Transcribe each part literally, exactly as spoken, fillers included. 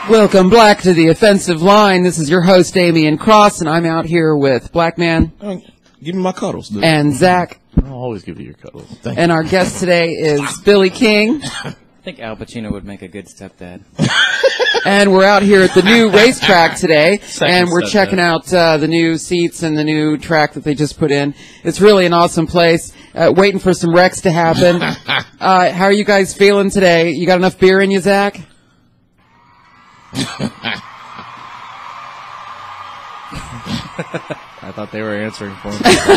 Welcome back to the offensive line. This is your host, Damian Cross, and I'm out here with Blackman. Oh, give me my cuddles, dude. And Zach. I'll always give you your cuddles. Thank and you. Our guest today is Billy King. I think Al Pacino would make a good stepdad. And we're out here at the new racetrack today, Second and we're checking dad. out uh, the new seats and the new track that they just put in. It's really an awesome place. Uh, waiting for some wrecks to happen. Uh, how are you guys feeling today? You got enough beer in you, Zach? I thought they were answering for me.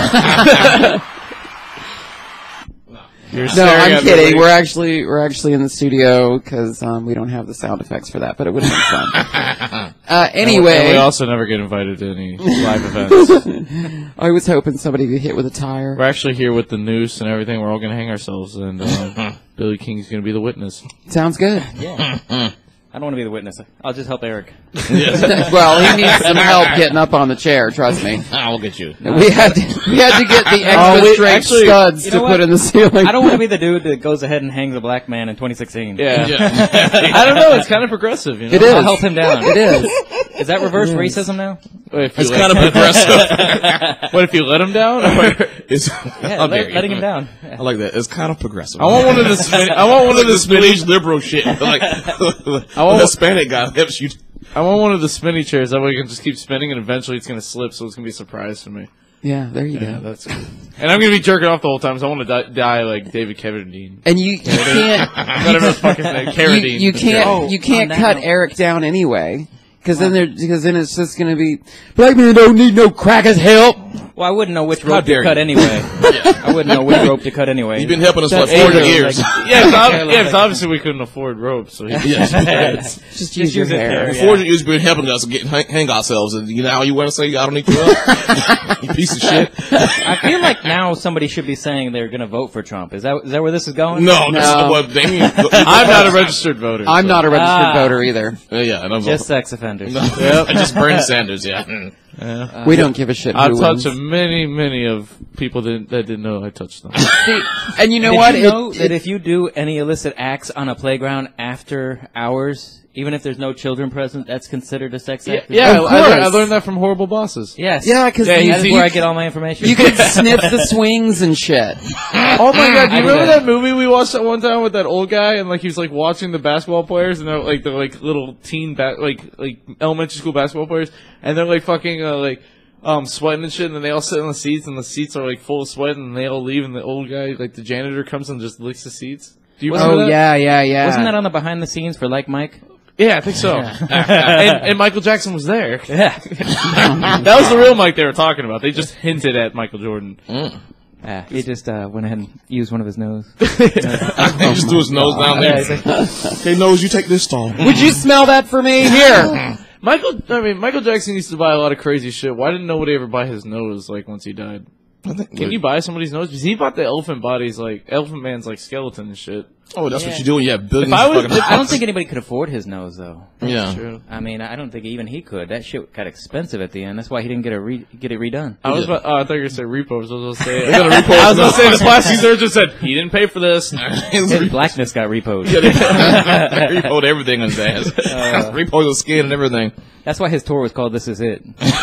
You're no, I'm kidding. We're actually we're actually in the studio because um, we don't have the sound effects for that, but it would have been fun. uh, anyway, and we also never get invited to any live events. I was hoping somebody would hit with a tire. We're actually here with the noose and everything. We're all going to hang ourselves, and uh, Billy King's going to be the witness. Sounds good. Yeah. I don't want to be the witness. I'll just help Eric. Well, he needs some help getting up on the chair. Trust me. I'll get you. We had to, we had to get the extra oh, straight actually, studs you to know put in the ceiling. I don't want to be the dude that goes ahead and hangs a black man in twenty sixteen. Yeah. yeah. I don't know. It's kind of progressive. You know? It is. I'll help him down. It is. Is that reverse it racism now? It's let, kind of progressive. What if you let him down? It's, yeah, let, letting him down. I like that. It's kind of progressive. I want one of the. Spin- I want one like of the spinach liberal shit. Like I want the Hispanic guy helps you. I want one of the spinny chairs. That way you can just keep spinning, and eventually it's going to slip. So it's going to be a surprise for me. Yeah, there you yeah, go. That's good. And I'm going to be jerking off the whole time, so I want to die, die like David Carradine. And you, you can't. Whatever the fuck his name, Carradine. You, you can't. Oh, you can't cut note. Eric down anyway. Because then, there, because then it's just going to be, Black man don't need no crackers help. Well, I wouldn't know which How rope to dare cut you. anyway. yeah. I wouldn't know which rope to cut anyway. You've been helping us for That's like forty true. years. Like, yeah, it's, ob- yeah, it's obviously we couldn't afford ropes. So yes. Just, just use your use it hair. there, For yeah. forty years, you've been helping us get hang, hang ourselves, and you know how you want to say I don't need your help? You piece of shit. I feel like now somebody should be saying they're going to vote for Trump. Is that is that where this is going? No, No. that's what Damien. I'm not a registered voter. I'm so. not a registered Ah. voter either. Uh, yeah, and I'm Just sex offenders. no, yep. Just Bernie Sanders. Yeah. Yeah. Uh, We don't give a shit who I've wins. touched many, many of people that, that didn't know I touched them. See, and you know Did what? you know It- that it- if you do any illicit acts on a playground after hours, even if there's no children present, that's considered a sex Yeah, act? yeah Of I, learned, I course. learned that from Horrible Bosses. Yes. Yeah, because Yeah, you, That is you, where I get all my information. you can sniff the swings and shit. Oh my god, do I you remember did. that movie we watched at one time with that old guy and like he was like watching the basketball players and they're like they're like little teen ba- like like elementary school basketball players and they're like fucking uh, like um sweating and shit and then they all sit on the seats and the seats are like full of sweat and they all leave and the old guy like the janitor comes and just licks the seats. Do you remember Oh that? yeah, yeah, yeah. Wasn't that on the behind the scenes for Like Mike? Yeah, I think so. and, and Michael Jackson was there. Yeah. That was the real Mike they were talking about. They just hinted at Michael Jordan. Mm. Ah, he just uh, went ahead and used one of his nose. He just threw his nose down there. Yeah, he's like, Okay, nose, you take this stall. Would you smell that for me? Here. Michael, I mean, Michael Jackson used to buy a lot of crazy shit. Why didn't nobody ever buy his nose, like, once he died? I think, Can you buy somebody's nose? Because he bought the elephant bodies, like, Elephant Man's, like, skeleton and shit. Oh, that's Yeah. what you do when you have billions If I of was- fucking I don't think anybody could afford his nose, though. Yeah. True. I mean, I don't think even he could. That shit got expensive at the end. That's why he didn't get a re- get it redone. I was did. about, oh, I thought you were going to say repos. I was going to say, They got a repo. I was going to say the plastic surgeon said, he didn't pay for this. His blackness got repoed. Repoed everything on his ass. Uh. Repoed the skin and everything. That's why his tour was called "This Is It."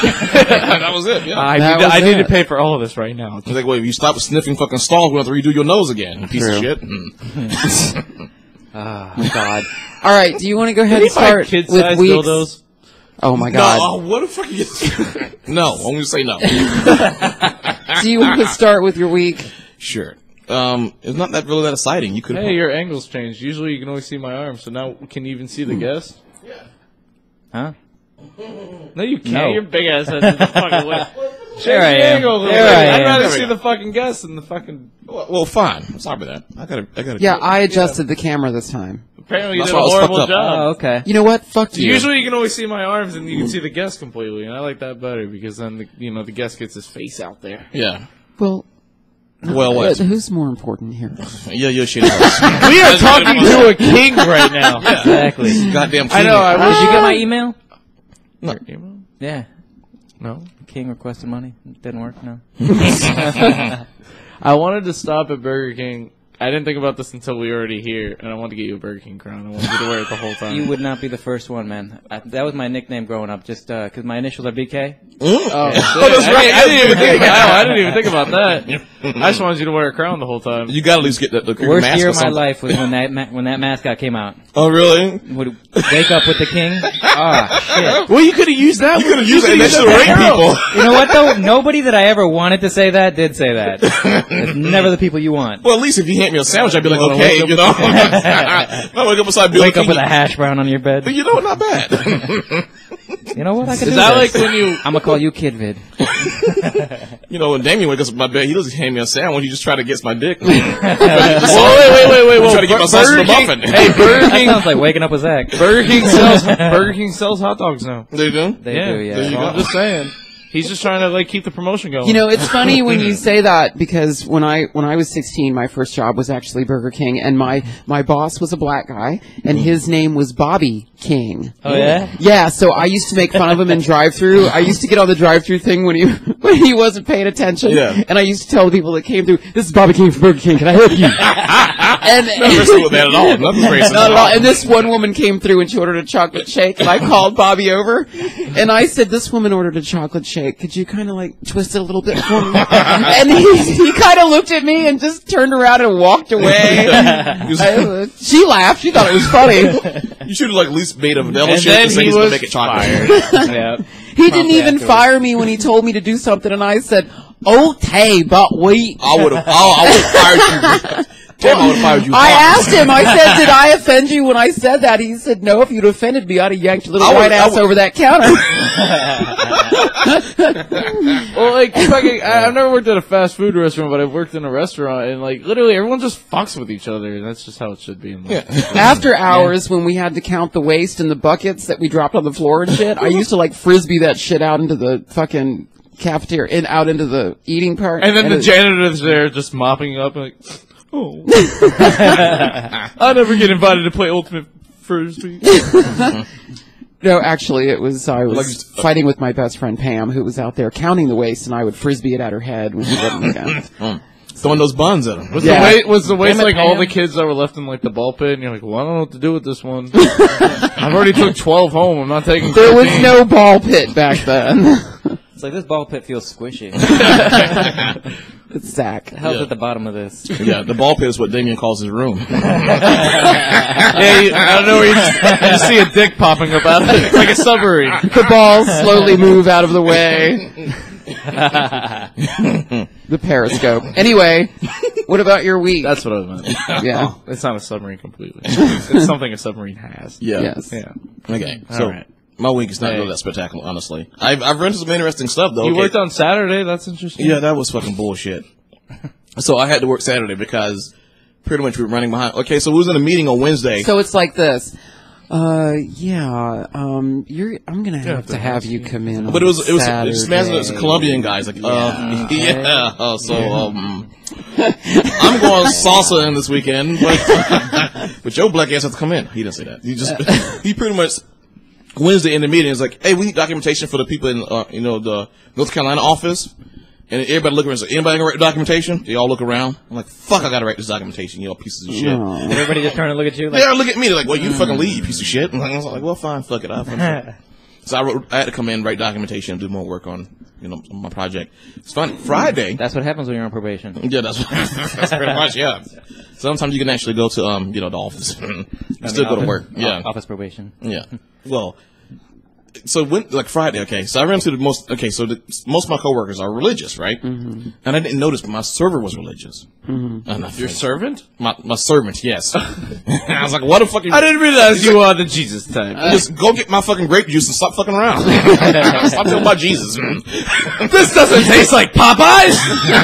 That was it, yeah. I, That need, to, was I need it. to pay for all of this right now. It's like, wait, if you stop sniffing fucking stalls, we'll have to redo your nose again, you piece of True. shit. Mm. Oh God! All right. Do you want to go ahead and start with kid-sized weeks? dildos? Oh my No, God. oh, what the fuck are you... No, I'm going to say no. Do you want to start with your week? Sure. Um, it's not that really that exciting. You could Hey, your angle's changed. Usually you can only see my arm, so now can you even see the guest? Huh? No, you can't. No. Your big ass head in the fucking way. There I the am. angle a little There bit. I I'd am. rather There we see go. the fucking guest than the fucking... Well, well, fine. I'm sorry for that. I gotta, I gotta. Yeah, do it. I adjusted the camera this time. Apparently you That's did a why I was horrible fucked up. job. Oh, okay. You know what? Fuck you. Usually you can only see my arms and you can see the guest completely, and I like that better because then the, you know the guest gets his face out there. Yeah. Well, Well, uh, what? who's more important here? Yeah, your shit house. We are talking to a king right now. Exactly. Goddamn king. I know. I Did wish you get my email? No. Yeah. No. King requested money. Didn't work. No. I wanted to stop at Burger King I didn't think about this until we were already here, and I wanted to get you a Burger King crown. I wanted you to wear it the whole time. You would not be the first one, man. I, that was my nickname growing up, just because uh, my initials are B K. Oh, oh that's right. I didn't even think about, I didn't even think about that. I just wanted you to wear a crown the whole time. You gotta at least get the, the worst mask year or of my something. life was when that ma- when that mascot came out. Oh, really? Would wake up with the king. Ah, shit. Well, you could have used that. You could have used it. That should rate people. You know what though? Nobody that I ever wanted to say that did say that. It's never the people you want. Well, at least if you hand me a sandwich, I'd be like, okay, you know. I wake up beside Bill Wake up King. with a hash brown on your bed. You know, not bad. You know what? I can Is do that this. like when you? I'm gonna call you Kid Vid. You know, when Damien wakes up in my bed, he doesn't hand me a sandwich. He just try to get my dick. Whoa, wait, wait, wait, wait, wait. Try to get my sausage Burger King. muffin. Hey, Burger That King. sounds like waking up with Zach. Burger King sells. Burger King sells hot dogs now. They do? They yeah, do, yeah. there you Well, go. I'm just saying. He's just trying to like keep the promotion going. You know, it's funny when you say that because when I when I was sixteen, my first job was actually Burger King, and my my boss was a black guy, and his name was Bobby King. Oh yeah. Yeah, so I used to make fun of him in drive-through. I used to get on the drive-through thing when he when he wasn't paying attention. Yeah. And I used to tell the people that came through, "This is Bobby King from Burger King. Can I help you?" and Nothing racist with that at all. Nothing racist Not at all. And this one woman came through and she ordered a chocolate shake, and I called Bobby over, and I said, "This woman ordered a chocolate shake. Could you kind of like twist it a little bit for me?" And he he kind of looked at me and just turned around and walked away. I, she laughed. She thought it was funny. You should have like at least made a vanilla And shake then and say he he's gonna was make it chocolate. Yeah. He didn't even fire me when he told me to do something, and I said, "Okay, but we." I would have. I would have fired you. Damn, I would have fired you. I asked him. I said, "Did I offend you when I said that?" He said, "No. If you'd offended me, I'd have yanked your little I would- white I ass would- over that counter." Well, like, fucking, I, I've never worked at a fast food restaurant, but I've worked in a restaurant, and like, literally, everyone just fucks with each other, and that's just how it should be. In life. After hours, when we had to count the waste in the buckets that we dropped on the floor and shit, I used to like frisbee that shit out into the fucking cafeteria and out into the eating part. And then the it- janitor's there just mopping up, like, oh, I never get invited to play Ultimate Frisbee. No, actually, it was I was Like just- fighting with my best friend Pam, who was out there counting the waste, and I would frisbee it at her head when she wasn't looking. Throwing those buns at him. Was Yeah. the waste, was the waste Damn it, like all Pam. the kids that were left in like the ball pit, and you're like, well, I don't know what to do with this one. I've already took twelve home. I'm not taking. There was fifteen. no ball pit back then. It's like this ball pit feels squishy. It's Zach. The hell's Yeah. at the bottom of this? Yeah, the ball pit is what Damien calls his room. Yeah, you, I don't know where you just, you just see a dick popping up out of it. It's like a submarine. The balls slowly move out of the way. The periscope. Anyway, what about your week? That's what I meant. Yeah. It's not a submarine completely. It's something a submarine has. Yeah. Yes. Yeah. Okay. All So right. my week is not Hey. really that spectacular, honestly. I've I've rented some interesting stuff though. You Okay. worked on Saturday. That's interesting. Yeah, that was fucking bullshit. So I had to work Saturday because pretty much we were running behind. Okay, so we was in a meeting on Wednesday. So it's like this. Uh, yeah. Um, you're. I'm gonna have to have you come in. But it was it was Saturday. it's imagine it's a Colombian guys like uh yeah, uh, so um I'm going salsa in this weekend but but your black ass has to come in. He didn't say that. He just he pretty much Wednesday in the meeting is like, hey, we need documentation for the people in uh, you know the North Carolina office. And everybody look around and say, anybody gonna write documentation? They all look around. I'm like, fuck, I gotta write this documentation, you know, pieces of shit. No. Did everybody just turn and look at you? They Like, all look at me, they're like, well, you fucking leave, you piece of shit. And I was like, well, fine, fuck it. I'll fucking So I wrote, I had to come in, write documentation, and do more work on, you know, my project. It's fun. Friday. that's what happens when you're on probation. Yeah, that's, that's pretty much, yeah. Sometimes you can actually go to, um, you know, the office. Still go to work. Yeah. Office probation. Yeah. Well, so when, like Friday, okay, so I ran to the most, okay, so the, most of my coworkers are religious, right? Mm-hmm. And I didn't notice, but my server was religious. Mm-hmm. And I, Your servant? my, my servant, yes. I was like, what the fuck? I didn't realize you are the Jesus type. Just go get my fucking grape juice and stop fucking around. Stop talking about Jesus. This doesn't taste like Popeyes.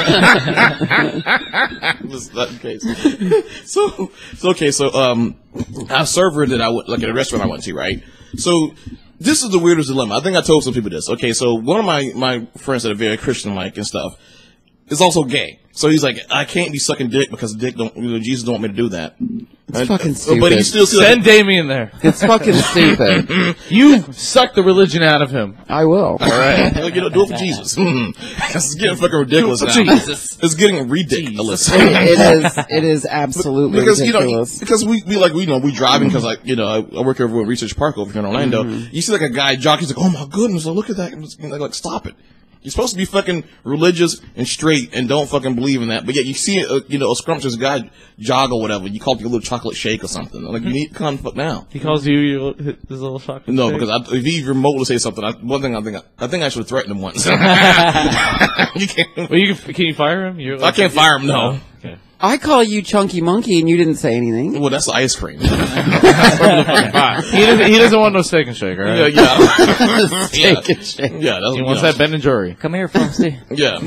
Just that case. So, so okay, so um, I have a server that I went, like at a restaurant I went to, right? So this is the weirdest dilemma. I think I told some people this. Okay, so one of my my friends that are very Christian like and stuff, is also gay. So he's like, I can't be sucking dick because dick don't, you know, Jesus don't want me to do that. It's and, fucking stupid. But he still Send Damien there. It's fucking stupid. You suck the religion out of him. I will. All right, like, you know, do it for Jesus. It's getting fucking ridiculous now. Jesus. It's getting ridiculous. It, it is. It is absolutely because ridiculous. you know because we, we like we you know we driving because like you know I, I work over at Research Park over here in Orlando. Mm-hmm. You see like a guy jockey, he's like, oh my goodness, look at that. Like, like stop it. You're supposed to be fucking religious and straight and don't fucking believe in that. But yet you see a, you know a scrumptious guy jog or whatever. You call it your little chocolate shake or something. Like you need to come fuck now. He calls you your, his little chocolate No, shake? because I, if he remotely say something, I, one thing I think I, I think I should have threatened him once. You can't. Well, you can, can you fire him? You're I can't fire him. No. Okay. I call you Chunky Monkey, and you didn't say anything. Well, that's ice cream. he, doesn't, he doesn't want no steak and shake, right? Yeah, yeah. Steak and shake. Yeah, that's He wants yeah. that Ben and Jerry. Come here, Frosty. Yeah.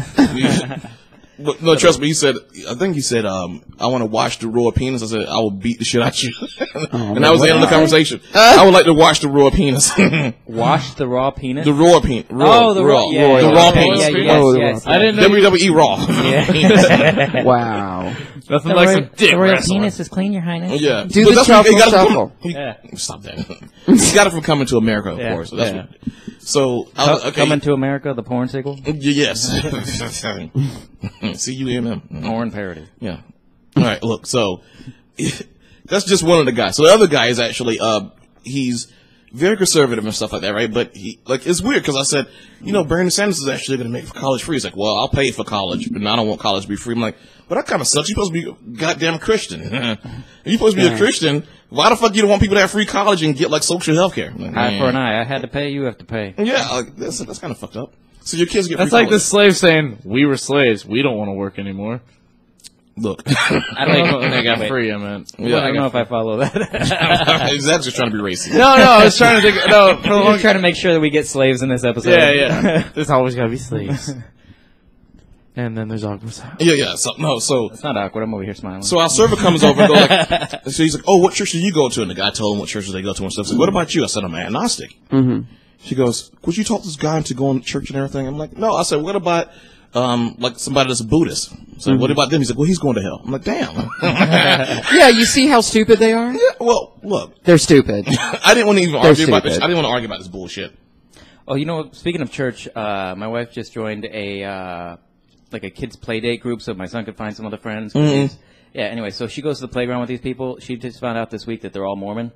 But no, trust me. He said, I think he said, um, I want to watch the raw penis. I said, I will beat the shit out of you. Oh, and that was the end of the conversation. Uh, I would like to watch the raw penis. Wash the raw penis. The raw penis. Raw, oh, the raw. raw. Yeah, the yeah, raw yeah, penis. Yeah, penis. yes, Oh, the yes, raw I didn't know. W W E Raw. Yeah. Wow. Nothing The like royal, some dick the royal wrestling. penis is clean, Your Highness. Yeah. Do But the that's what he shuffle got it from- shuffle. he- Yeah. Stop that. He got it from Coming to America, of Yeah. course. So, that's Yeah. what, so I was, Co- okay. Coming to America, the porn sequel. Y- Yes. C U M M. Porn parody. Yeah. All right. Look. So that's just one of the guys. So the other guy is actually uh he's very conservative and stuff like that, right? But he like it's weird because I said, you know, Bernie Sanders is actually going to make college free. He's like, well, I'll pay for college, but I don't want college to be free. I'm like, well, that kind of sucks. You're supposed to be a goddamn Christian. If you're supposed to be Yeah. a Christian, why the fuck you don't want people to have free college and get like social health care? Like, Eye for an man. eye. I had to pay. You have to pay. Yeah, like, that's that's kind of fucked up. So your kids get That's free like the college. slave saying, "We were slaves. We don't want to work anymore." Look, I don't know. When they got Wait. free, I meant. I don't know if I follow that. he's actually just trying to be racist. No, no, I was trying to think. No, for a We're long trying to make sure that we get slaves in this episode. Yeah, yeah. There's always got to be slaves. And then there's awkward silence. Yeah, yeah. So no, so It's not awkward. I'm over here smiling. So our server comes over and go like, so he's like, oh, what church do you go to? And the guy told him what churches they go to and stuff. He's like, what about you? I said, I'm agnostic. Mm-hmm. She goes, would you talk this guy into going to church and everything? I'm like, no. I said, what about, um, like somebody that's a Buddhist? So Mm-hmm. what about them? He's like, well, he's going to hell. I'm like, damn. Yeah, you see how stupid they are? Yeah, well, look, They're stupid. I didn't want to even They're argue about this. stupid. I didn't want to argue about this bullshit. Oh, you know, speaking of church, uh, my wife just joined a uh, like a kids play date group, so my son could find some other friends. Mhm. Yeah. Anyway, so she goes to the playground with these people. She just found out this week that they're all Mormon.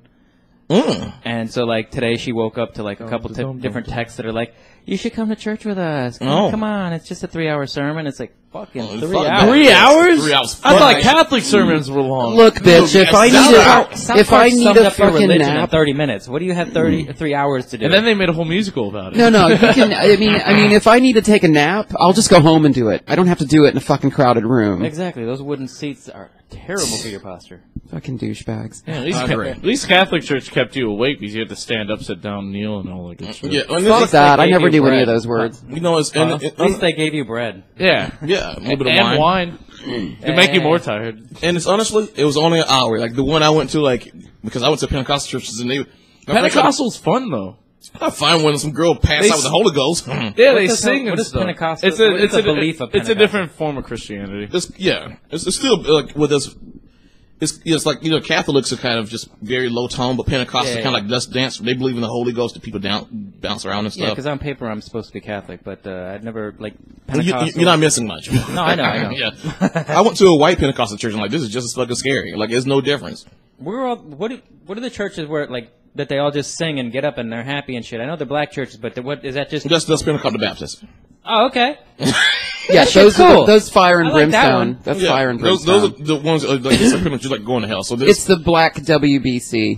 Mm. And so, like, today she woke up to, like, a couple dum, t- dum, different texts that are like, you should come to church with us. Come, Oh. come on. It's just a three-hour sermon. It's like, fucking Oh, three fuck hours. that. Three hours? Three hours. I thought Fuck. Catholic sermons were long. Look, bitch, if I South need Park- a, South if Park I need summed a up your fucking religion in nap, thirty minutes. What do you have thirty, three hours to do? And then they made a whole musical about it. no, no, you can. I mean, I mean, if I need to take a nap, I'll just go home and do it. I don't have to do it in a fucking crowded room. Exactly. Those wooden seats are terrible for your posture. Fucking douchebags. Yeah, at, least I Ca- agree. at least Catholic Church kept you awake because you had to stand up, sit down, kneel, and all that good shit. Yeah, and Fuck it's, that. I gave never you knew any of bread. those words. you know, it's and, Uh, and- At least they gave you bread. Yeah. yeah, a little bit of And wine. wine. They make you more tired. And it's honestly, it was only an hour. Like the one I went to, like because I went to Pentecostal churches and they my friend Pentecostal's fun, though. I find when some girl passed They out with the Holy Ghost. Yeah, What they does- sing what and is stuff. Pentecostal- It's a, what is it's the a, belief of It's a Pentecostal? different form of Christianity. It's, yeah, it's, it's still like with this. It's, it's like you know Catholics are kind of just very low tone, but Pentecostals Yeah, are kind yeah. of like just dance. They believe in the Holy Ghost, and people down bounce around and Yeah, stuff. because on paper I'm supposed to be Catholic, but uh, I've never, like, Well, you, Pentecostal. you're not missing much. No, I know, I know. yeah, I went to a white Pentecostal church and like this is just as fucking scary. Like there's no difference. We're all, what, do, what are the churches where, like, that they all just sing and get up and they're happy and shit? I know they're black churches, but they're, what, is that just... That's that's Pentecostal Baptist. Oh, okay. Yeah, shit's those are the, cool. those fire and I like that brimstone. one. That's Yeah, fire and those, brimstone. those are the ones that are, like, it's pretty much just like going to hell. So this, It's the black W B C.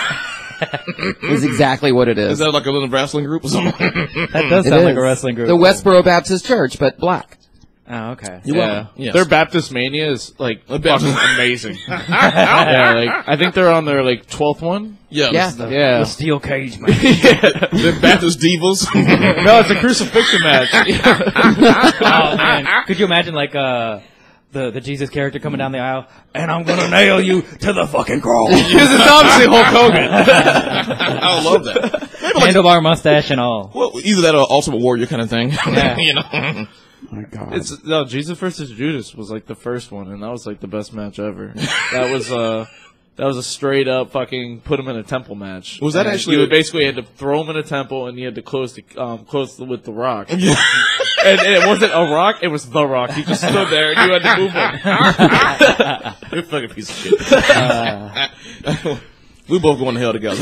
Is exactly what it is. is that like a little wrestling group or something? That does It sound like is. a wrestling group. The Westboro Baptist Church, but black. Oh, okay. You're Yeah. welcome. Yes. Their Baptist Mania is, like, A fucking Baptist- amazing. yeah, like, I think they're on their, like, twelfth one. yeah, Yeah. the- Yeah. The steel cage, man. the Baptist divas. No, it's a crucifixion match. Oh, man. Could you imagine, like, uh... The, the Jesus character coming down the aisle, and I'm gonna nail you to the fucking cross. Because it's obviously Hulk Hogan. I love that. Maybe like, Handlebar mustache and all. well, either that or Ultimate Warrior kind of thing. Yeah. you know. my God. It's no Jesus versus Judas was like the first one, and that was like the best match ever. That was uh that was a straight up fucking put him in a temple match. Was that And actually- you would basically had to throw him in a temple, and you had to close the um close the, with the rock. and, and it wasn't a rock; it was the rock. He just stood there, and you had to move him. You're a fucking piece of shit. Uh, we both going to hell together.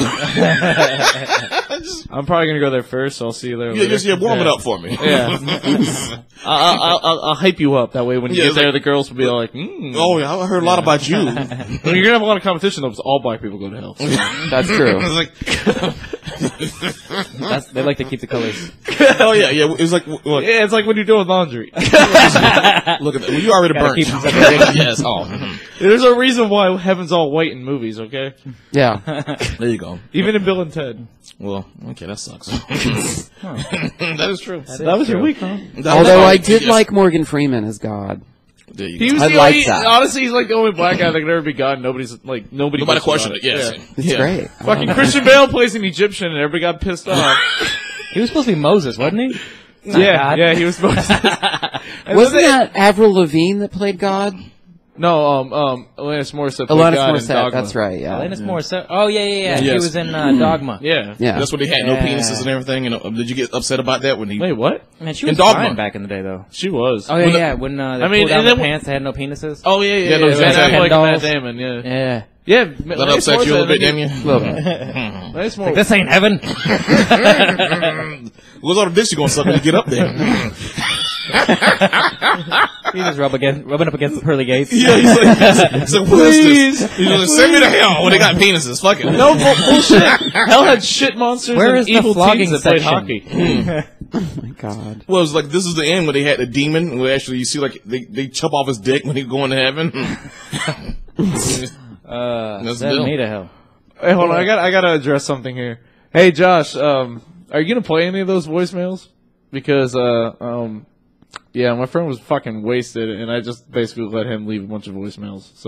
I'm probably gonna go there first, so I'll see you there. Yeah, just yeah, warm it up for me. Yeah, I'll, I'll, I'll, I'll hype you up. That way, when you Yeah, get it's there, like- the girls will be all like, mm. Oh, yeah, I heard a lot about you. Well, you're gonna have a lot of competition though, because all black people go to hell. That's true. It's like, That's, they like to keep the colors. oh yeah, yeah. It was like, look, Yeah, it's like when you're doing laundry. look at that. Well, you already Gotta burnt. keep them separated. Yes. Oh, mhm. There's a reason why heaven's all white in movies, okay? Yeah. There you go. Even in Bill and Ted. Well, okay, that sucks. That is true. That was your week, huh? That Although was- I did yes. like Morgan Freeman as God. There you He go. was I the like only, that. honestly, he's like the only black guy that could ever be God. Nobody's like nobody. Nobody questioned questioned it. about Yes. It's Yeah. great. Fucking Christian Bale plays an Egyptian, and everybody got pissed off. He was supposed to be Moses, wasn't he? Not yeah, God. yeah, he was supposed to. And Wasn't then they- that Avril Lavigne that played God? No, um, um, Alanis Morissette. played Alanis God in Morissette. Dogma. That's right. Yeah. Alanis Morissette. Oh yeah, yeah, yeah. He Yes. was in uh, Dogma. Yeah. Yeah. That's when they had no Yeah. penises and everything. And uh, did you get upset about that when he? Wait, what? Man, she In was Dogma. fine back in the day, though. She was. Oh yeah, When the- yeah. When uh, they I mean, pulled down and the then when- pants, they had no penises. Oh yeah, yeah, Yeah, yeah. no, yeah, exactly. yeah, like Dolls. Matt Damon, yeah. Yeah. Yeah. That upset you a little bit, didn't you? A little bit. Nice more. Like, this ain't heaven. What's all the dish you gonna suck when you get up there? He just rub against, rubbing up against the pearly gates. Yeah, he's like, he's like, what is this? He's like, send me to hell when they got penises. Fuck it. No bull- bullshit. Hell had shit monsters Where and is the evil flogging teens that played section? hockey. Oh my God. Well, it was like this is the end where they had the demon. Where actually you see like they, they chop off his dick when he going to heaven. Uh, That's send Bill. me to hell. Hey, hold on. I got I got to address something here. Hey, Josh. Um, are you gonna play any of those voicemails? Because uh, um, yeah, my friend was fucking wasted, and I just basically let him leave a bunch of voicemails. So,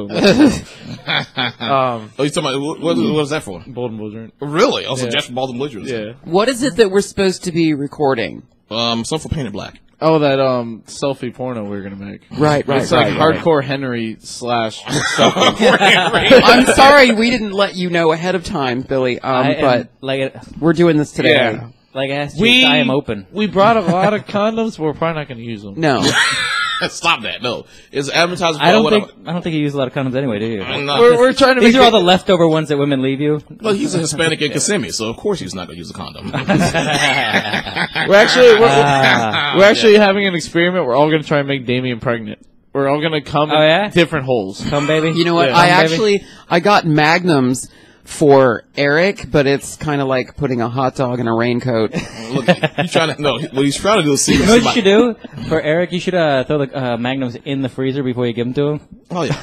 um, Oh, you talking about what, what, what was that for? Bold and Belligerent. Really? Also, Yeah. Jeff from Baldwin Blizzards. Yeah. What is it that we're supposed to be recording? Um, some for Painted Black. Oh, that um selfie porno we are gonna make. Right, right, It's like right, right. hardcore Henry slash selfie. I'm sorry we didn't let you know ahead of time, Billy. Um, I am- but like, it, we're doing this today. Yeah. like I asked you, We I am open. We brought a lot of condoms, but we're probably not gonna use them. No. Stop that. No. It's advertising for I don't what think I don't think you use a lot of condoms anyway, do you? I'm not. We're, we're trying to These make are all it- the leftover ones that women leave you. Well, he's a Hispanic in Kissimmee, so of course he's not going to use a condom. We're actually we're, Ah. we're actually having an experiment. We're all gonna try and make Damien pregnant. We're all gonna come Oh, in yeah? different holes. Come, baby. You know what? Yeah. I Come, baby. actually I got magnums for Eric, but it's kind of like putting a hot dog in a raincoat. Look, he's trying to, no, what he's trying to do is see. You know what you should do for Eric? You should uh, throw the uh, magnums in the freezer before you give them to him. Oh, yeah.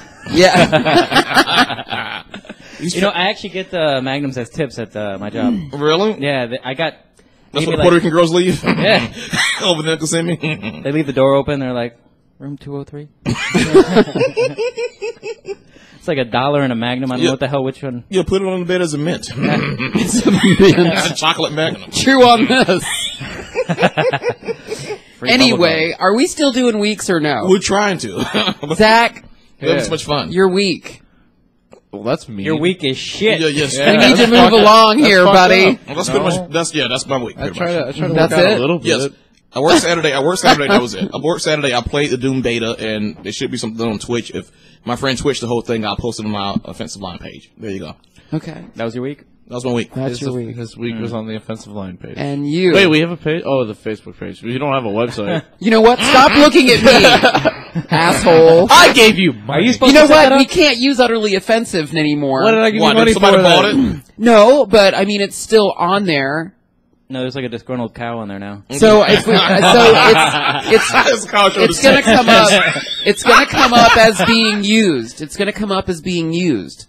Yeah. He's You know, I actually get the magnums as tips at uh, my job. really? Yeah, they, I got. That's maybe what the like- Puerto Rican girls leave? Yeah. Over there in Kissimmee? They leave the door open. They're like, room two oh three. It's like a dollar and a magnum. I don't Yeah. know what the hell which one. Yeah, put it on the bed as a mint. It's a mint. It's a chocolate magnum. Chew on this. Free Anyway, are we still doing weeks or no? We're trying to. But Zach, that was much fun. your week. Well, that's me. Your week is shit. Yeah, yes. Yeah. We need to that's move fucked- along that's here, fucked buddy. up. Well, that's pretty No. much, that's, yeah, that's my week. I pretty try much. to I try to That's work out it? a little bit. Yes. I worked Saturday. I worked Saturday. That was it. I worked Saturday. I played the Doom beta, and there should be something on Twitch. If my friend Twitched the whole thing, I'll post it on my offensive line page. There you go. Okay. That was your week? That was my week. That's His, your week. his week was on the offensive line page. And you. Wait, we have a page? Oh, the Facebook page. We don't have a website. You know what? Stop looking at me, asshole. I gave you Are you supposed You know to set that what? We up? can't use utterly offensive anymore. What did I give Why, you money did somebody for? bought then? it? No, but I mean, it's still on there. No, there's like a disgruntled cow on there now. So if we, uh, so it's it's That's how I showed it's the gonna set. come up. It's gonna come up as being used. It's gonna come up as being used.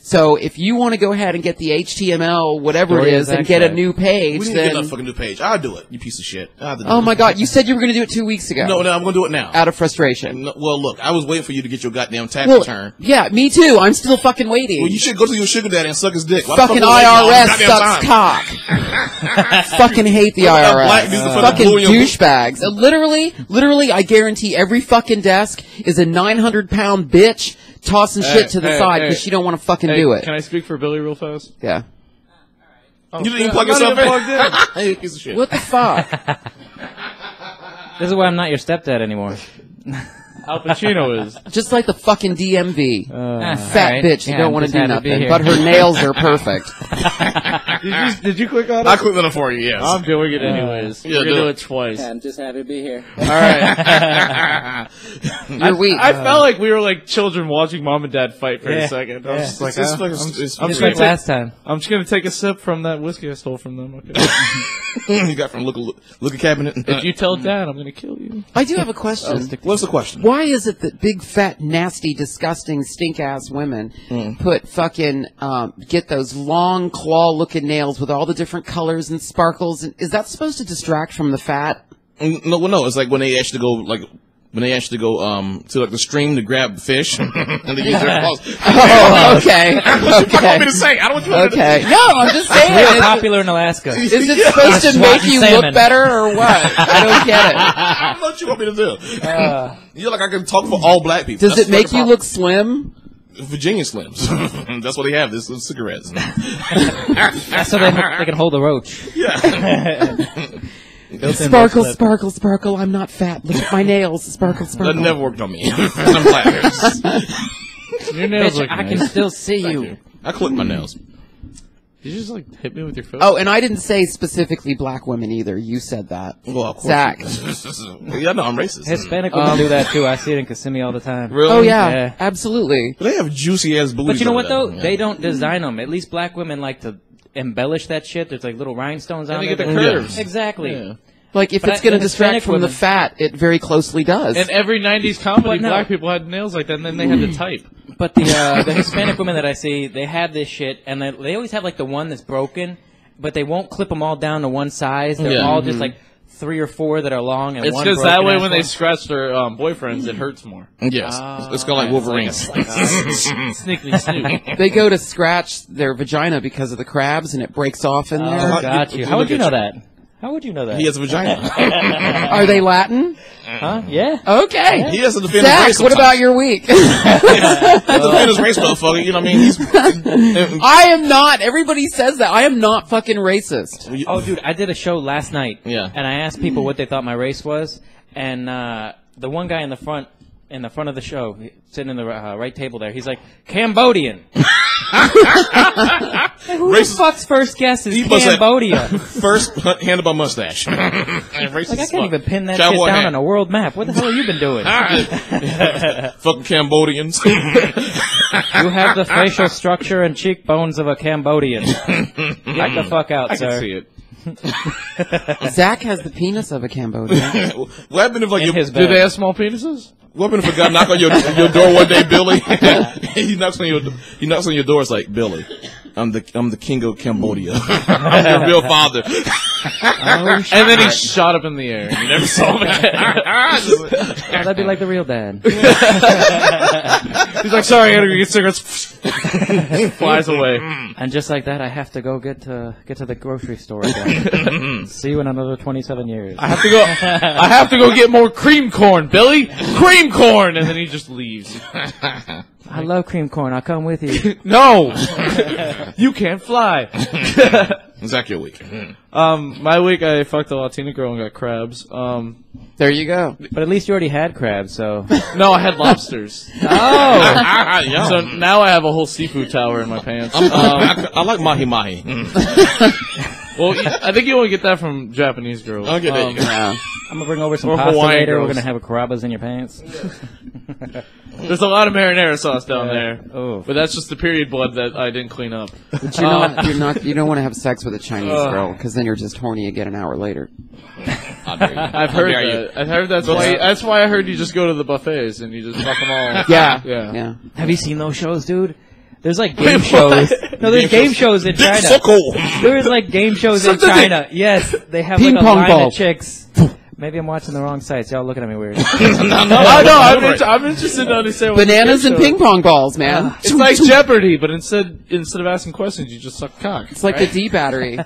So if you want to go ahead and get the H T M L, whatever Story it is is, and that get a guy. new page, We need to then... get that fucking new page. I'll do it, you piece of shit. I'll have to do Oh it. my god, you said you were going to do it two weeks ago. No, no, I'm going to do it now. Out of frustration. No, well, look, I was waiting for you to get your goddamn tax Well, return. yeah, me too. I'm still fucking waiting. Well, you should go to your sugar daddy and suck his dick. Why the Fucking fuck are you I waiting R all S the sucks goddamn cock. Fucking hate the Look at that I R black S. dude fucking Fucking blue in your book. douchebags. Uh, Literally, literally, I guarantee every fucking desk is a nine hundred pound bitch tossing Hey, shit to the hey, side hey. because she don't want to fucking Hey, do it. Can I speak for Billy real fast? Yeah. Oh, You didn't even shit, plug I'm not yourself even in. plugged in. Hey, piece of shit. What the fuck? This is why I'm not your stepdad anymore. Al Pacino is. Just like the fucking D M V. Uh, Fat alright. bitch. You Yeah, don't I'm want to just do happy to be nothing. here. But her nails are perfect. Did you, did you click on it? I clicked on it for you, yes. I'm doing it anyways. Yeah, We're gonna do do it. it twice. I'm just happy to be here. All right. You're weak. I felt like we were like children watching mom and dad fight for Yeah. a second. I was Yeah. just like, It's just ah, fucking- I'm, it's- I'm it's just Just gonna like take, last time. I'm just gonna take a sip from that whiskey I stole from them. Okay. You got from look look at cabinet. If you tell dad, I'm gonna kill you. I do have a question. What's the question? Why is it that big, fat, nasty, disgusting, stink-ass women put fucking, um, get those long claw-looking nails with all the different colors and sparkles? And is that supposed to distract from the fat? Mm, No, well, no. It's like when they actually go like when they actually go um to like the stream to grab fish and they use their claws. Oh, okay. What you want me Okay. to say? I don't want you want me to Okay. No, I'm just saying. Real Is, popular in Alaska. is it supposed to Swatting make you salmon. look better or what? I don't get it. What you want me to do? You're like I can talk for all black people. Does That's it make fucking you problem. look slim? Virginia Slims? That's what they have. This is cigarettes. That's so they, they can hold a roach. Sparkle, sparkle, sparkle. I'm not fat. Look at my nails. Sparkle, That sparkle. never worked on me. I'm black. Your nails Bitch, look I nice. can still see you. I clip my nails. Did you just like hit me with your foot? Oh, and I didn't say specifically black women either. You said that. Well, of course. Zach. Yeah, no, I'm racist. Hispanic women do that too. I see it in Kissimmee all the time. Really? Oh yeah, Yeah. absolutely. They have juicy ass booties. But you know over what though? there. They don't design them. At least black women like to embellish that shit. There's like little rhinestones on they there. get the that- curves. Exactly. Yeah. Like if But it's I- going to the distract Hispanic from the women- fat, it very closely does. In every nineties comedy, But no. black people had nails like that, and then they had to type. But the uh, the Hispanic women that I see, they have this shit, and they, they always have like the one that's broken, but they won't clip them all down to one size. They're Yeah. all just like three or four that are long, and It's one because that broken way ass when they one. scratch their um, boyfriends, it hurts more. Yes, it's kind of like Wolverine. Sneakily snoot. They go to scratch their vagina because of the crabs, and it breaks off in there. Uh-huh. Got You- you. you How would look you at know you. that? How would you know that? He has a vagina. Are they Latin? Huh? Yeah. Okay. He has to defend his Zach, race. what sometimes. about your week? He has to defend his race, motherfucker. You know what I mean? He's. I am not. Everybody says that. I am not fucking racist. Oh, dude, I did a show last night. Yeah. And I asked people what they thought my race was, and uh, the one guy in the front, in the front of the show, sitting in the uh, right table there, he's like Cambodian. Who Racist- the fuck's first guess is He must have- Cambodia? First, handed by mustache. And racist Like I as can't fuck. even pin that Cowboy shit down hat. on a world map. What the hell have you been doing? Fucking Cambodians. You have the facial structure and cheekbones of a Cambodian. Get the fuck out, I sir. can see it. Zach has the penis of a Cambodian. What happened if like In your, his Do bed. they have small penises? what happened if a guy knock on your your door one day, Billy? he knocks on your he knocks on your door. It's like Billy, I'm the I'm the king of Cambodia. I'm your real father. Oh, shit. And then he shot up in the air. You never saw him again. Oh, that'd be like the real dad. He's like, sorry, I gotta go get cigarettes. Flies away. And just like that, I have to go get to get to the grocery store again. See you in another twenty-seven years. I have to go. I have to go get more cream corn, Billy. Cream corn, and then he just leaves. I love cream corn. I'll come with you. No, you can't fly. Zach, your week. Um, my week, I fucked a Latina girl and got crabs. Um, There you go. But at least you already had crabs, so. no, I had lobsters. Oh! So now I have a whole seafood tower in my pants. Um, Um, I, I like mahi mahi. well, I think you only get that from Japanese girls. Okay, there you go. Yeah. I'm gonna bring over some Or pasta Hawaiian later. We're girls. gonna have a carabas in your pants. There's a lot of marinara sauce down there. Oh. But that's just the period blood that I didn't clean up. But you're not, you're not, you don't want to have sex with a Chinese Ugh. girl because then you're just horny again an hour later. How dare you. I've How heard dare you. that. I've heard that's why. That's why I heard you just go to the buffets and you just fuck them all. Yeah. Yeah. Yeah. Have you seen those shows, dude? There's like game shows. No, there's game shows in China. So cool. There's like game shows in Something- China. Yes, they have Ping like a pong line ball. of chicks. Maybe I'm watching the wrong sites. Y'all looking at me weird. no, no, Oh, no, I'm, inter- I'm interested to understand what Bananas the and game show ping pong balls, man. is. It's like Jeopardy, but instead instead of asking questions, you just suck cock. It's like the D battery.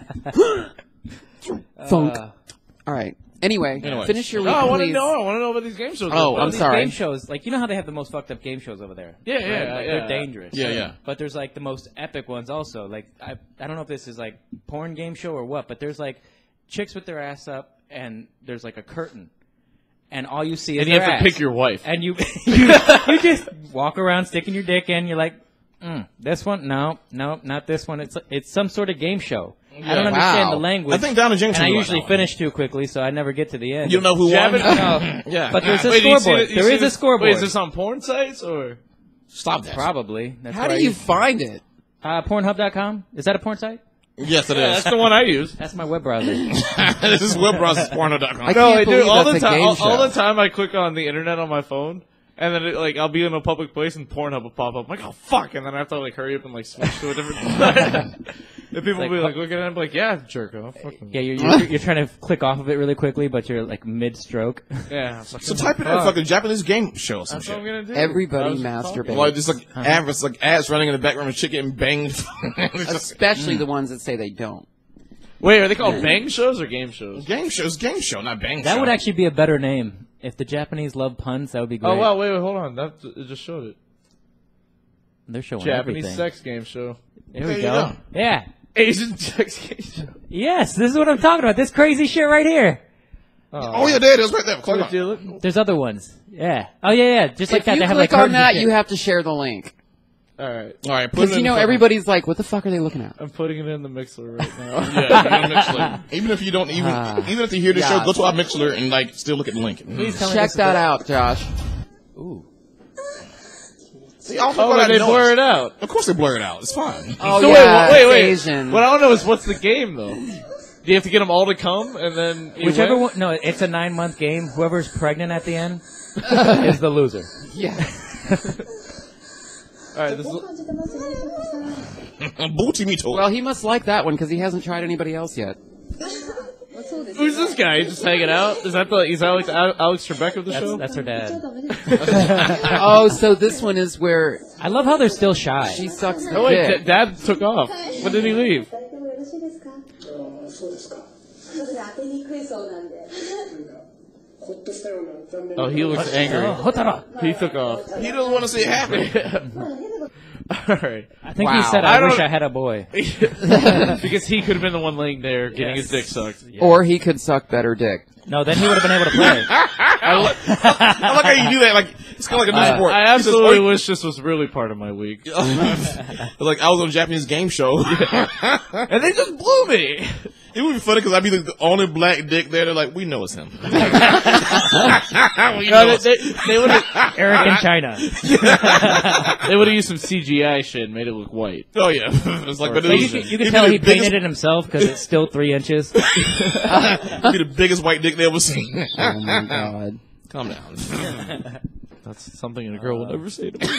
Funk. Uh, All right. Anyway, Anyways. finish your No, week, I want to please. know. I want to know about these game shows. Oh, What I'm are these sorry. Game shows, like you know how they have the most fucked up game shows over there. Yeah, yeah, right? Like, yeah. They're dangerous. Yeah, yeah. But there's like the most epic ones also. Like I, I don't know if this is like porn game show or what, but there's like chicks with their ass up, and there's like a curtain, and all you see is And you their have to ass. pick your wife. And you, you, you just walk around sticking your dick in. You're like, mm, this one, no, no, not this one. It's it's some sort of game show. I don't Yeah. understand Wow. the language. I think down in James. and I right usually now. finish too quickly, so I never get to the end. You don't know who won? Jabbing- No. Yeah. But there's a Wait, do you see scoreboard. the- you There see is a this- scoreboard. Wait, is this on porn sites or? Stop that. Probably. That's How where do I you use- find it? Uh, Pornhub dot com? Is that a porn site? Yes, it Yeah, is. that's the one I use. That's my web browser. This is web browsers porno dot com. I No, can't I do believe all that's the a time. game All, all show. the time, I click on the internet on my phone, and then it, like I'll be in a public place and Pornhub will pop up. I'm like, oh fuck, and then I have to like hurry up and like switch to a different site. And people Like, will be like looking at it and be like, yeah, jerk off. Fucking- Yeah, you're, you're, you're trying to click off of it really quickly, but you're like mid-stroke. yeah. It's like, So type in a fuck. fucking Japanese game show or some That's what I'm shit. gonna do. Everybody I was masturbate. talking- Like just like ads, like ads running in the background of shit getting banged. It's just Especially the ones that say they don't. Wait, are they called bang shows or game shows? game shows, game show, not bang. That show. would actually be a better name. If the Japanese love puns, that would be great. Oh wow, wait, wait, hold on. That it just showed it. They're showing Japanese everything. sex game show. There There we you go. go. Yeah. Asian sex game show. Yes, this is what I'm talking about. This crazy shit right here. Oh yeah, there it is, right there. Click Wait, on. do you look- There's other ones. Yeah. Oh yeah, yeah. Just like If that. you They have click like on curtains that, and you shit. have to share the link. All right, All right, put it Because, in you know, the- everybody's like, what the fuck are they looking at? I'm putting it in the Mixler right now. Yeah, you know, Mixler. Even if you don't, even Ah. even if you hear the Yeah. show, go to our Mixler and like still look at the link. Please tell me Check this is that the- out, Josh. Ooh. See, also Oh, what but I they know blur is- it out. Of course they blur it out. It's fine. Oh, So yeah, wait, it's wait, wait. Asian. What I don't know is what's the game though? Do you have to get them all to come and then you Whichever win? one. No, it's a nine-month game. Whoever's pregnant at the end is the loser. Yeah. All right, this is, Booty me to. Well, he must like that one because he hasn't tried anybody else yet. who's this guy? He's just hanging out? Is that the? Is that like the Al- Alex Trebek of the That's, show? that's her dad. Oh, so this one is where I love how they're still shy. she sucks the Oh wait, dick. da- Dad took off. When did he leave? そうですか。ちょっとね当てにくいそうなんで。ほっとしたような残念な。 Oh, he looks angry. Oh, Hotaro. He took off. He doesn't want to see it happen. All right, I think Wow. he said, I I, don't- wish I had a boy. because he could have been the one laying there getting his dick sucked. Or he could suck better dick. No, then he would have been able to play. I like how you do that. Like it's kind of like a new I, sport. I He says, absolutely "Oh, wish this was really part of my week. like I was on a Japanese game show. And they just blew me. It would be funny because I'd be the only black dick there. They're like, we know it's him. we No, know they it's they, they would have Eric in China. they would have used some C G I shit and made it look white. Oh yeah, it's like, but it But you was, can, you he'd can be tell the he biggest- painted it himself because it's still three inches. He'd be the biggest white dick they ever seen. Oh my god. Calm down. That's something a girl will never say to me.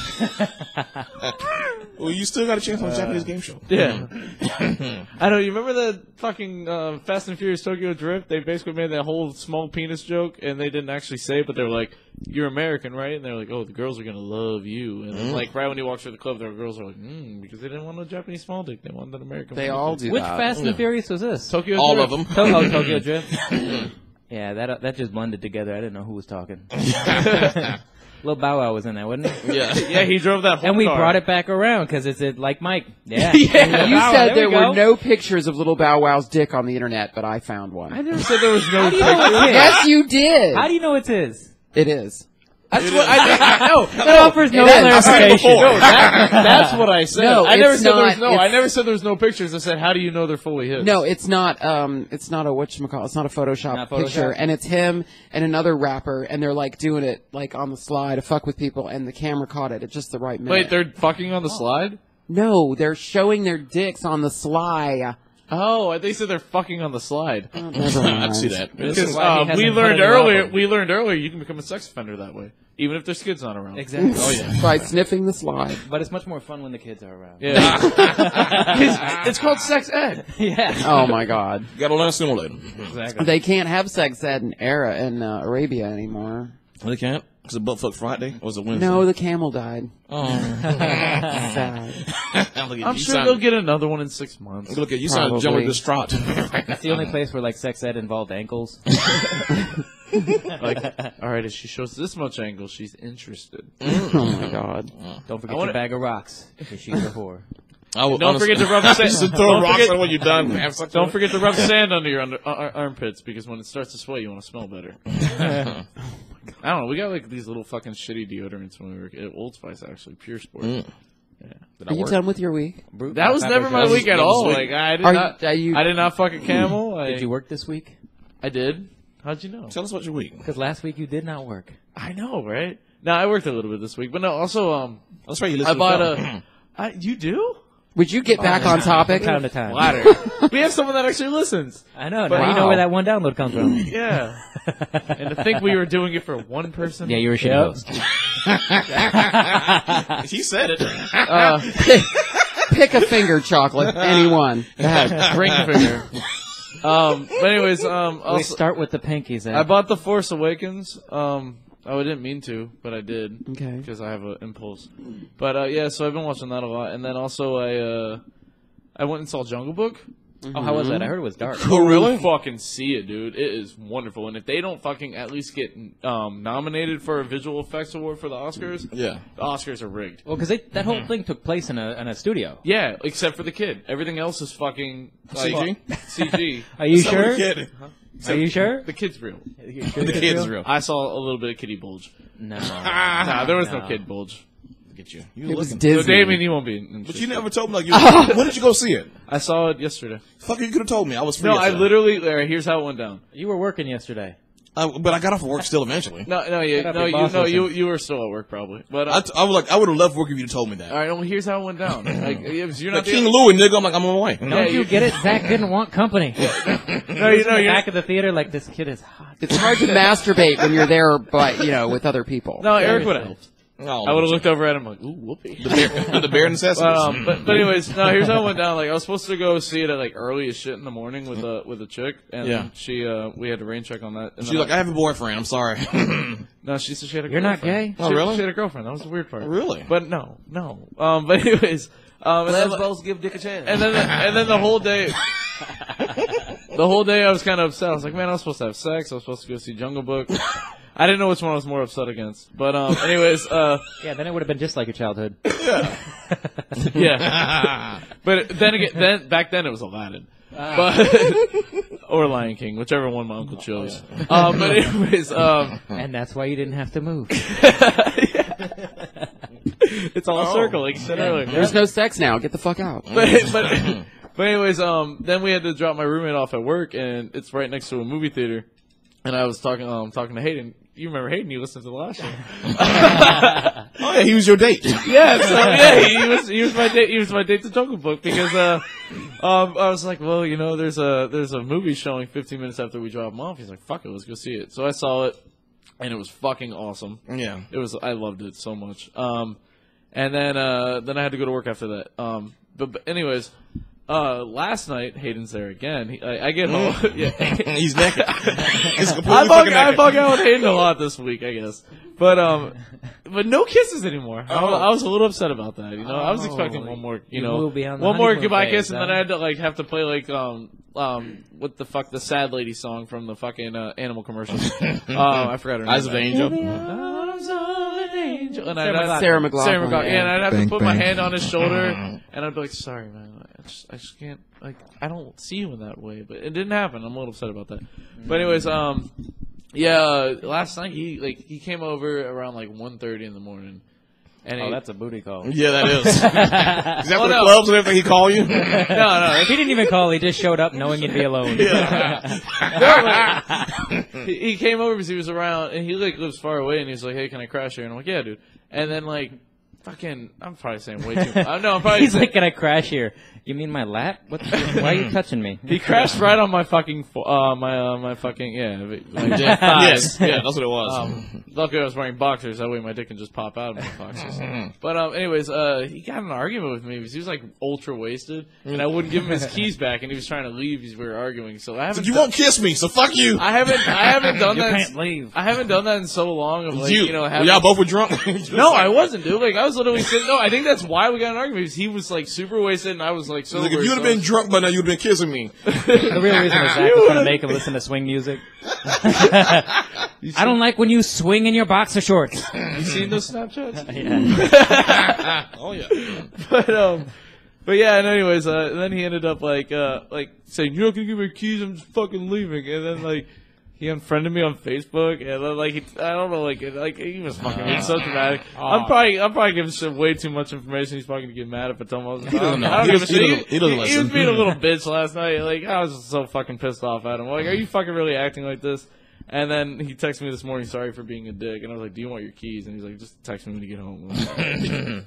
Well, you still got a chance on a Japanese game show. Yeah. I know. You remember the fucking uh, Fast and Furious Tokyo Drift? They basically made that whole small penis joke, and they didn't actually say it, but they were like, "You're American, right?" And they're like, "Oh, the girls are gonna love you." And then, like right when you walk through the club, the girls are like, "Hmm," because they didn't want a Japanese small dick; they wanted an American. They one. all do Which that. Fast and the Furious was this? Tokyo All Drift. of them. To- oh, Tokyo Drift. Yeah, that uh, that just blended together. I didn't know who was talking. Lil Bow Wow was in that, wasn't it? Yeah. Yeah, he drove that whole And we car. brought it back around because it's it, like Mike. Yeah. Yeah. You Bow Wow, said there there we were go. no pictures of little Bow Wow's dick on the internet, but I found one. I never said there was no. How do you know it's his? Yes, you did. How do you know it's his? It is. That's what I no. That offers no It is. I've seen it clarification. before. No, that, that's what I said. No, I never it's said there was not. no. I It's- never said there was no pictures. I said, how do you know they're fully his? No, it's not. Um, it's not a whatchamacallit. It's not a Photoshop Not Photoshop? picture, and it's him and another rapper, and they're like doing it like on the slide to fuck with people, and the camera caught it at just the right minute. Wait, they're fucking on the slide? no, they're showing their dicks on the sly. Oh, I think they said they're fucking on the slide. Oh, never mind. I'd see that. Because why he um, hasn't we put learned any earlier, album. we learned earlier you can become a sex offender that way. even if there's kids not around. Exactly. Oh yeah. By sniffing the slide. But it's much more fun when the kids are around. Yeah. it's, it's called sex ed. Yeah. Oh my God. You gotta learn sooner or later. Exactly. They can't have sex ed in era in uh, Arabia anymore. They can't. It's a butt fuck Friday or was it Wednesday? No, the camel died. Oh. Sad. I'm sure they'll get another one in six months. Look at you, sound Probably. generally distraught. That's the only place where like sex ed involved ankles. Like, all right, if she shows this much angle, she's interested. Oh my God. Don't forget I wanna- your bag of rocks because she's a whore. I would Don't forget to rub sand. Just throw Don't rocks forget- on when you're done. Have sex Don't with forget to rub sand under your under, uh, armpits because when it starts to sweat, you want to smell better. I don't know. We got like these little fucking shitty deodorants when we were at Old Spice, actually, Pure Sport. Mm. Yeah. Did Are I you work? done with your week? Brute That was Pepper never my Jones. week at that was all. sweet. Like I did Are not. you, are you, I did not fuck a camel. I, Did you work this week? I did. How'd you know? Tell us about your week. Because last week you did not work. I know, right? No, I worked a little bit this week, but no. Also, um, That's right. You I listen bought to the show. a. I, you do? would you get back on topic? From time to time. Ladder. We have someone that actually listens. I know. But- Now you know Wow. where that one download comes from. Yeah. And to think we were doing it for one person. Yeah, you're a shit Yep. host. He said it. Uh, Pick a finger, chocolate. Anyone. Go ahead. ring finger. Um, but anyways, um, We also, start with the pinkies. I bought The Force Awakens. Um, oh, I didn't mean to, but I did. Okay. Because I have an impulse. But, uh, yeah, so I've been watching that a lot. And then also I, uh, I went and saw Jungle Book. Oh, how was that? I heard it was dark. Oh, really? Fucking see it, dude. It is wonderful. And if they don't fucking at least get um, nominated for a visual effects award for the Oscars, Yeah. the Oscars are rigged. Well, because that whole thing took place in a in a studio. Yeah, except for the kid. Everything else is fucking like, C G? C G. Are you Somebody sure? kid. Are you sure? The kid's real. You sure The it's kid's real? real. I saw a little bit of kitty bulge. No. Nah, there was no, No. kid bulge. Look at you. You It was listen. So Disney. Damien, you won't be. In But you never told me like you. When did you go see it? I saw it yesterday. Fuck, you could have told me. I was free. No, I yesterday. literally. All right, here's how it went down. You were working yesterday. Uh, but I got off of work still eventually. No, no, you, Shut up, no, your you, boss no, you, listens. you were still at work probably. But I, uh, t- I was like, I would have left work if you told me that. all right, well, here's how it went down. Like, yeah, 'cause you're Like not King the, Louis, nigga. I'm like, I'm on my way. Yeah, Don't you you- get it? Zach didn't want company. No, He's you in know, the you're back of the theater like this kid is hot. It's hard to masturbate when you're there, but you know, with other people. no, Eric would have helped. Oh, I would have looked over at him like, ooh, whoopee. The bear, the bear necessities. But, um, but, but anyways, no. Here's how it went down. Like I was supposed to go see it at like early as shit in the morning with a with a chick, and Yeah. she uh we had a rain check on that. And She's then like, I have a boyfriend. I'm sorry. no, she said she had a. You're not girlfriend. gay? Oh, She- really? She had a girlfriend. That was the weird part. Really? But no, no. Um, but anyways, um, and then, both give dick a chance. and then the, and then the whole day. The whole day I was kind of upset. I was like, man, I was supposed to have sex. I was supposed to go see Jungle Book. I didn't know which one I was more upset against. But um, anyways, uh, Yeah, then it would have been just like your childhood. yeah. But then again, then back then it was Aladdin, but or Lion King, whichever one my uncle chose. Um, but anyways, um, And that's why you didn't have to move. it's all Oh. a circle, like you said earlier. There's no sex now. Get the fuck out. But, but but anyways, um, then we had to drop my roommate off at work, and it's right next to a movie theater. And I was talking, um, talking to Hayden. You remember Hayden? You listened to the last show. Oh yeah, he was your date. Yeah, so, yeah, he was he was my date. He was my date to Jungle Book because uh, um, I was like, well, you know, there's a there's a movie showing fifteen minutes after we drop him off. He's like, fuck it, let's go see it. So I saw it, and it was fucking awesome. Yeah. It was. I loved it so much. Um, and then uh, then I had to go to work after that. Um, but, but anyways, uh, last night Hayden's there again. He, I, I get home. yeah. He's naked. He's completely I bug, fucking I naked. bug out with Hayden a lot this week, I guess. But um, but no kisses anymore. I, was, I was a little upset about that. You know, I was expecting one more. You, You know, moved beyond the one more honeymoon goodbye phase, kiss, and huh? then I had to like have to play like um um what the fuck the sad lady song from the fucking uh, animal commercial. um, I forgot her name. Eyes of an Angel. Arms of an angel. And I'd Sarah have- Sarah McLachlan. Sarah McLachlan. Yeah, and I'd have Bang, to put my bang. hand on his shoulder, and I'd be like, "Sorry, man, I just, I just can't. Like, I don't see you in that way." But it didn't happen. I'm a little upset about that. But anyways, um, yeah, uh, last night he like he came over around like one thirty in the morning, and he, Oh, that's a booty call. Yeah, that is. Is that Oh, for the no. clubs and everything he call you? no, no, He didn't even call. He just showed up knowing you'd be alone. he, he came over because he was around, and he like lives far away, and he was like, "Hey, can I crash here?" And I'm like, "Yeah, dude." And then like, Fucking, I'm probably saying way too. Uh, no, I'm probably. He's saying, like, "Can I crash here?" You mean my lap? What? The, why are you touching me? he crashed right on my fucking, fo- uh, my, uh, my fucking, yeah, like, Yes, yeah, that's what it was. Um, luckily, I was wearing boxers. That way, my dick can just pop out of my boxers. But um, anyways, uh, he got in an argument with me because he was like ultra wasted, and I wouldn't give him his keys back, and he was trying to leave because we were arguing. So I haven't. you done, won't kiss me, so fuck you. I haven't. I haven't done You that. can't leave. I haven't done that in so long. Of like, you, you know, well, having, y'all both were drunk. No, I wasn't, dude. Like I was literally sitting. No, I think that's why we got in an argument because he was like super wasted, and I was like so. Like, if you'd have been drunk by now, you'd have been kissing me. The real reason is Zach was trying to make him listen to swing music. I don't like when you swing in your boxer shorts. You seen those Snapchats? Yeah. Oh yeah. But um, but yeah. And anyways, uh, and then he ended up like uh, like saying, "You're not gonna give me keys. I'm just fucking leaving." And then like. He unfriended me on Facebook, and then, like he, I don't know, like like he was fucking being so dramatic. I'm probably I'm probably giving shit way too much information. He's probably gonna get mad if I tell him. I was, He doesn't know. I don't He give a doesn't- he shit. doesn't- he doesn't he was listen. being a little bitch last night. Like I was just so fucking pissed off at him. Like, are you fucking really acting like this? And then he texted me this morning, sorry for being a dick. And I was like, do you want your keys? And he's like, just text me when you get home.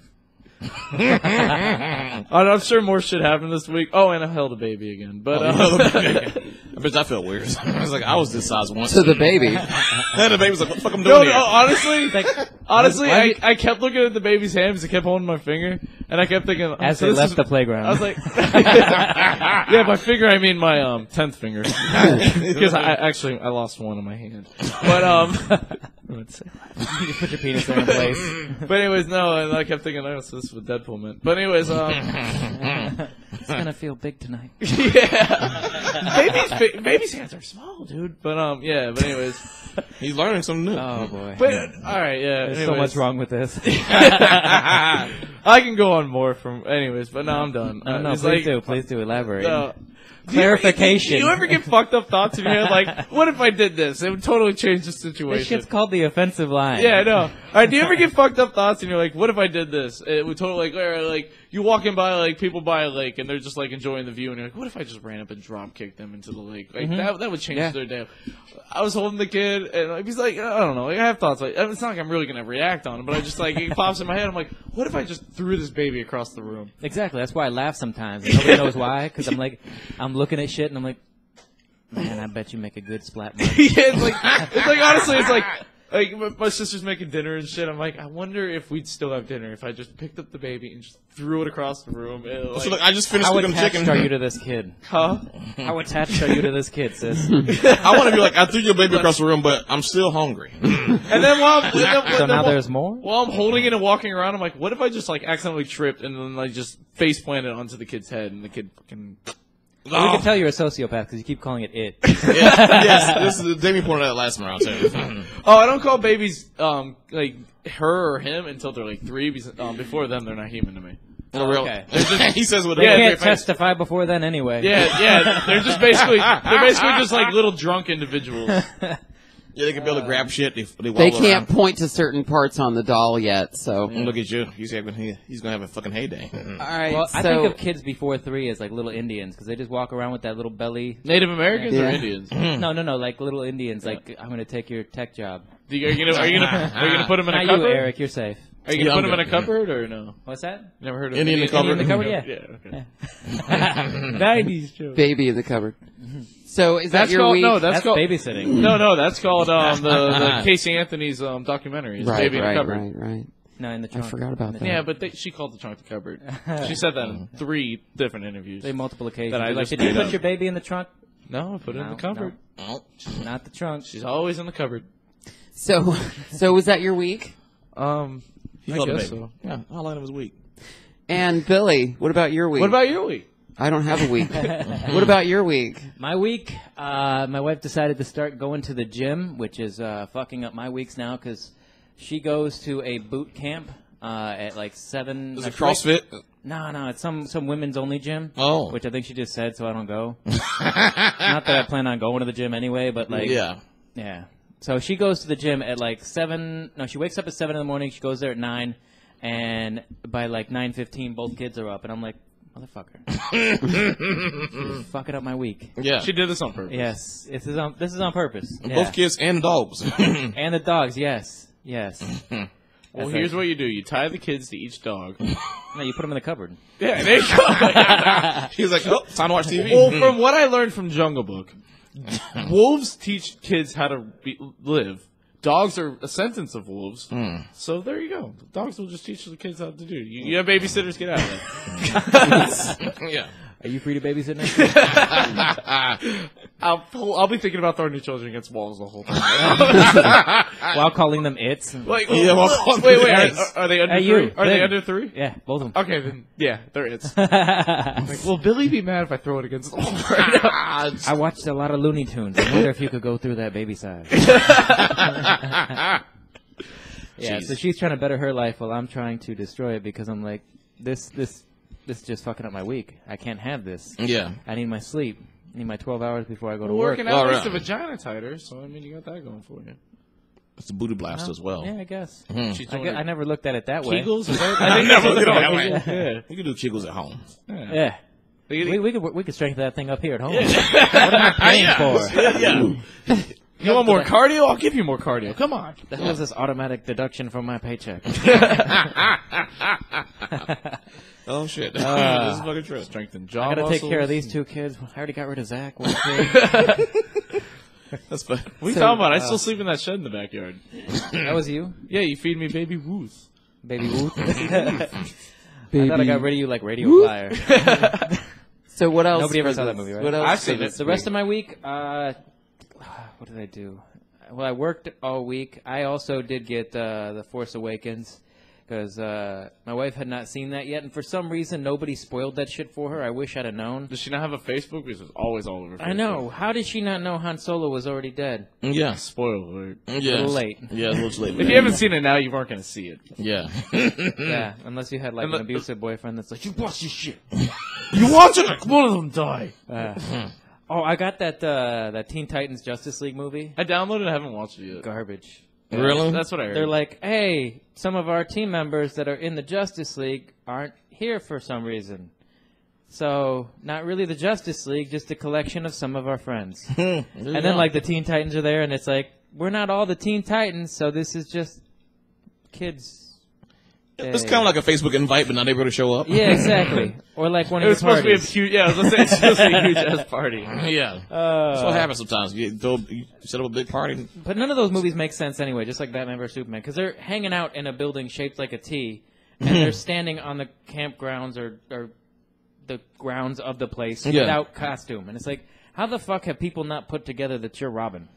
I'm sure more shit happened this week. Oh, and I held a baby again. But uh, I bet that felt weird. I was like, I was this size once. To the baby. And the baby was like, what the fuck I'm doing no, here? no, honestly, Like, honestly, why I, you- I kept looking at the baby's hands. He kept holding my finger, and I kept thinking oh, as so they this left is- the playground. I was like, yeah, by finger I mean my um tenth finger, because I actually I lost one in my hand. But um, you put your penis there in place. but anyways, no, and I kept thinking, oh, so this is what Deadpool meant. But anyways, um, It's gonna feel big tonight. yeah, baby's fi- baby's hands are small, dude. But um, yeah, but anyways, He's learning something new. Oh boy. but all right, yeah. There's anyways. so much wrong with this. I can go on more from, anyways, but now I'm done. No, Uh, no, it's please like- do. Please do elaborate. No. Clarification. Do you, ever, do you ever get fucked up thoughts in your head like, what if I did this? It would totally change the This situation. shit's called the offensive line. Yeah, I know. All right, do you ever get fucked up thoughts and you're like, what if I did this? It would totally, like, or, like, you walking by, like, people by a lake and they're just, like, enjoying the view and you're like, what if I just ran up and drop kicked them into the lake? Like, that, that would change Yeah. their day. I was holding the kid and, like, he's like, I don't know, like, I have thoughts, like, it's not like I'm really gonna react on it, but I just, like, it pops in my head, I'm like, what if I just threw this baby across the room? Exactly. That's why I laugh sometimes. And nobody knows why. Because I'm like, I'm looking at shit and I'm like, man, I bet you make a good splat movie. yeah, it's like, it's like, honestly, it's like, like, my, my sister's making dinner and shit. I'm like, I wonder if we'd still have dinner if I just picked up the baby and just threw it across the room. And, like, So look, I just finished How cooking attached chicken. are you to this kid? huh? How attached are you to this kid, sis? I want to be like, I threw your baby across the room, but I'm still hungry. And then while, and then, So then now while, there's more? while I'm holding it and walking around, I'm like, what if I just like accidentally tripped and then like just face planted onto the kid's head and the kid fucking. Well, we can tell you're a sociopath because you keep calling it it. Yeah, yes, this is Damien pointed out last round too. Oh, I don't call babies um like her or him until they're like three. Because um, before then, they're not human to me. For real. Okay. He says what. They Yeah, can't they- testify before then anyway. Yeah, yeah, they're just basically they're basically just like little drunk individuals. Yeah, they can be able to grab shit. They, they, They wobble can't around. point to certain parts on the doll yet, so. And look at you. He's having, he, he's gonna have a fucking heyday. All right, Well, so I think of kids before three as like little Indians because they just walk around with that little belly. Native Americans or Yeah. Indians? No, no, no, like little Indians. Like I'm gonna take your tech job. Do you, are you gonna are you gonna are you gonna put them in Not a you, cupboard? Eric. You're safe. Are you gonna Yeah, put I'm them in a good. cupboard or no? What's that? Never heard of Indian in the cupboard? Indian in the cupboard, Yeah. yeah. Okay. nineties joke. baby in the cupboard. So is That's that your called week? no. That's, That's called babysitting. no, no. That's called um the, the Casey Anthony's um documentary. It's right, Baby in right, the Cupboard. right, right. No, in the I trunk. forgot about In the that. Yeah, but they, she called the trunk the cupboard. She said that in three different interviews. They multiple occasions. That I They're like, just did you made put up. your baby in the trunk? No, I put it in No, the cupboard. Oh. Not the trunk. She's always in the cupboard. So, so was that your week? Um, He I held a guess baby. so. Yeah, all I was weak. And Billy, what about your week? What about your week? I don't have a week. What about your week? My week, uh, my wife decided to start going to the gym, which is uh, fucking up my weeks now because she goes to a boot camp uh, at like seven. Is uh, it she wakes- CrossFit? No, no, it's some some women's only gym. Oh. Which I think she just said, so I don't go. Not that I plan on going to the gym anyway, but like, Yeah. yeah. So she goes to the gym at like seven. No, she wakes up at seven in the morning. She goes there at nine, and by like nine fifteen, both kids are up, and I'm like, motherfucker, You're fucking up my week. Yeah. She did this on purpose. Yes, this is on this is on purpose. And Yeah. Both kids and dogs. And the dogs. Yes, yes. Well, That's here's like- what you do: you tie the kids to each dog. No, you put them in the cupboard. Yeah, there you go. He's like, oh, time to watch T V. Well, from what I learned from Jungle Book, wolves teach kids how to be, live. Dogs are a sentence of wolves. Mm. So there you go. Dogs will just teach the kids how to do. You, you have babysitters, get out of there. Yeah. Are you free to babysit next week? I'll, pull, I'll be thinking about throwing your children against walls the whole time. While calling them its? Like, Yeah, well, wait, wait, wait. yes. Are, are they under Hey, three? you. Are they Them. under three? Yeah, both of them. Okay, then yeah, they're it's. Like, will Billy be mad if I throw it against the wall right now? I watched a lot of Looney Tunes. I wonder if you could go through that baby size. Yeah, so she's trying to better her life while I'm trying to destroy it because I'm like, this, this, this is just fucking up my week. I can't have this. Yeah. I need my sleep. I need my twelve hours before I go to Well, work. working out All makes right. the vagina tighter, so I mean, you got that going for you. It's a booty blast as well. Yeah, I guess. She's I, doing gue- her I never looked at it that way. Kegels. Is that, I think that's what That it's way. called. Yeah. You can do Kegels at home. Yeah. You- We, we could we could strengthen that thing up here at home. What am I paying for? Yeah. You want more cardio? I'll give you more cardio. Come on. The hell is this automatic deduction from my paycheck? Oh shit! Uh, this is fucking true. Strengthen jaw I gotta take care of muscles. these two kids. I already got rid of Zach. One kid. That's fun. What are you So, talking about? I uh, still sleep in that shed in the backyard. That was you, Yeah, you feed me baby woos. baby Woot. Baby. I thought I got rid of you like Radio Flyer. So what else? Nobody ever for saw that this- movie, right? What else? I've for seen this it. The week? rest of my week, uh, what did I do? Well, I worked all week. I also did get uh, The Force Awakens because uh, my wife had not seen that yet, and for some reason, nobody spoiled that shit for her. I wish I'd have known. Does she not have a Facebook? Because it's always all over Facebook. I know. How did she not know Han Solo was already dead? Yeah. Spoiler alert. Yeah. little late. Yeah, a little late. If you haven't seen it now, you weren't going to see it. Yeah. Yeah, unless you had like And an the- abusive boyfriend that's like, you watch this shit. You watch it? One of them die. Uh, oh, I got that uh, that Teen Titans Justice League movie. I downloaded it. I haven't watched it yet. Garbage. Really? That's what I heard. They're like, hey, some of our team members that are in the Justice League aren't here for some reason. So, not really the Justice League, just a collection of some of our friends. and then, like, the Teen Titans are there, and it's like, we're not all the Teen Titans, so this is just kids. It's day. kind of like a Facebook invite, but not able to show up. Yeah, exactly. Or like one it of was your supposed to be a parties. huge. Yeah, I was gonna say it's supposed to be a huge ass party. Yeah. Uh, That's what happens sometimes. You, throw, you set up a big party. But none of those movies make sense anyway, just like Batman versus Superman, because they're hanging out in a building shaped like a T, and they're standing on the campgrounds or, or the grounds of the place Yeah. without costume. And it's like, how the fuck have people not put together that you're Robin?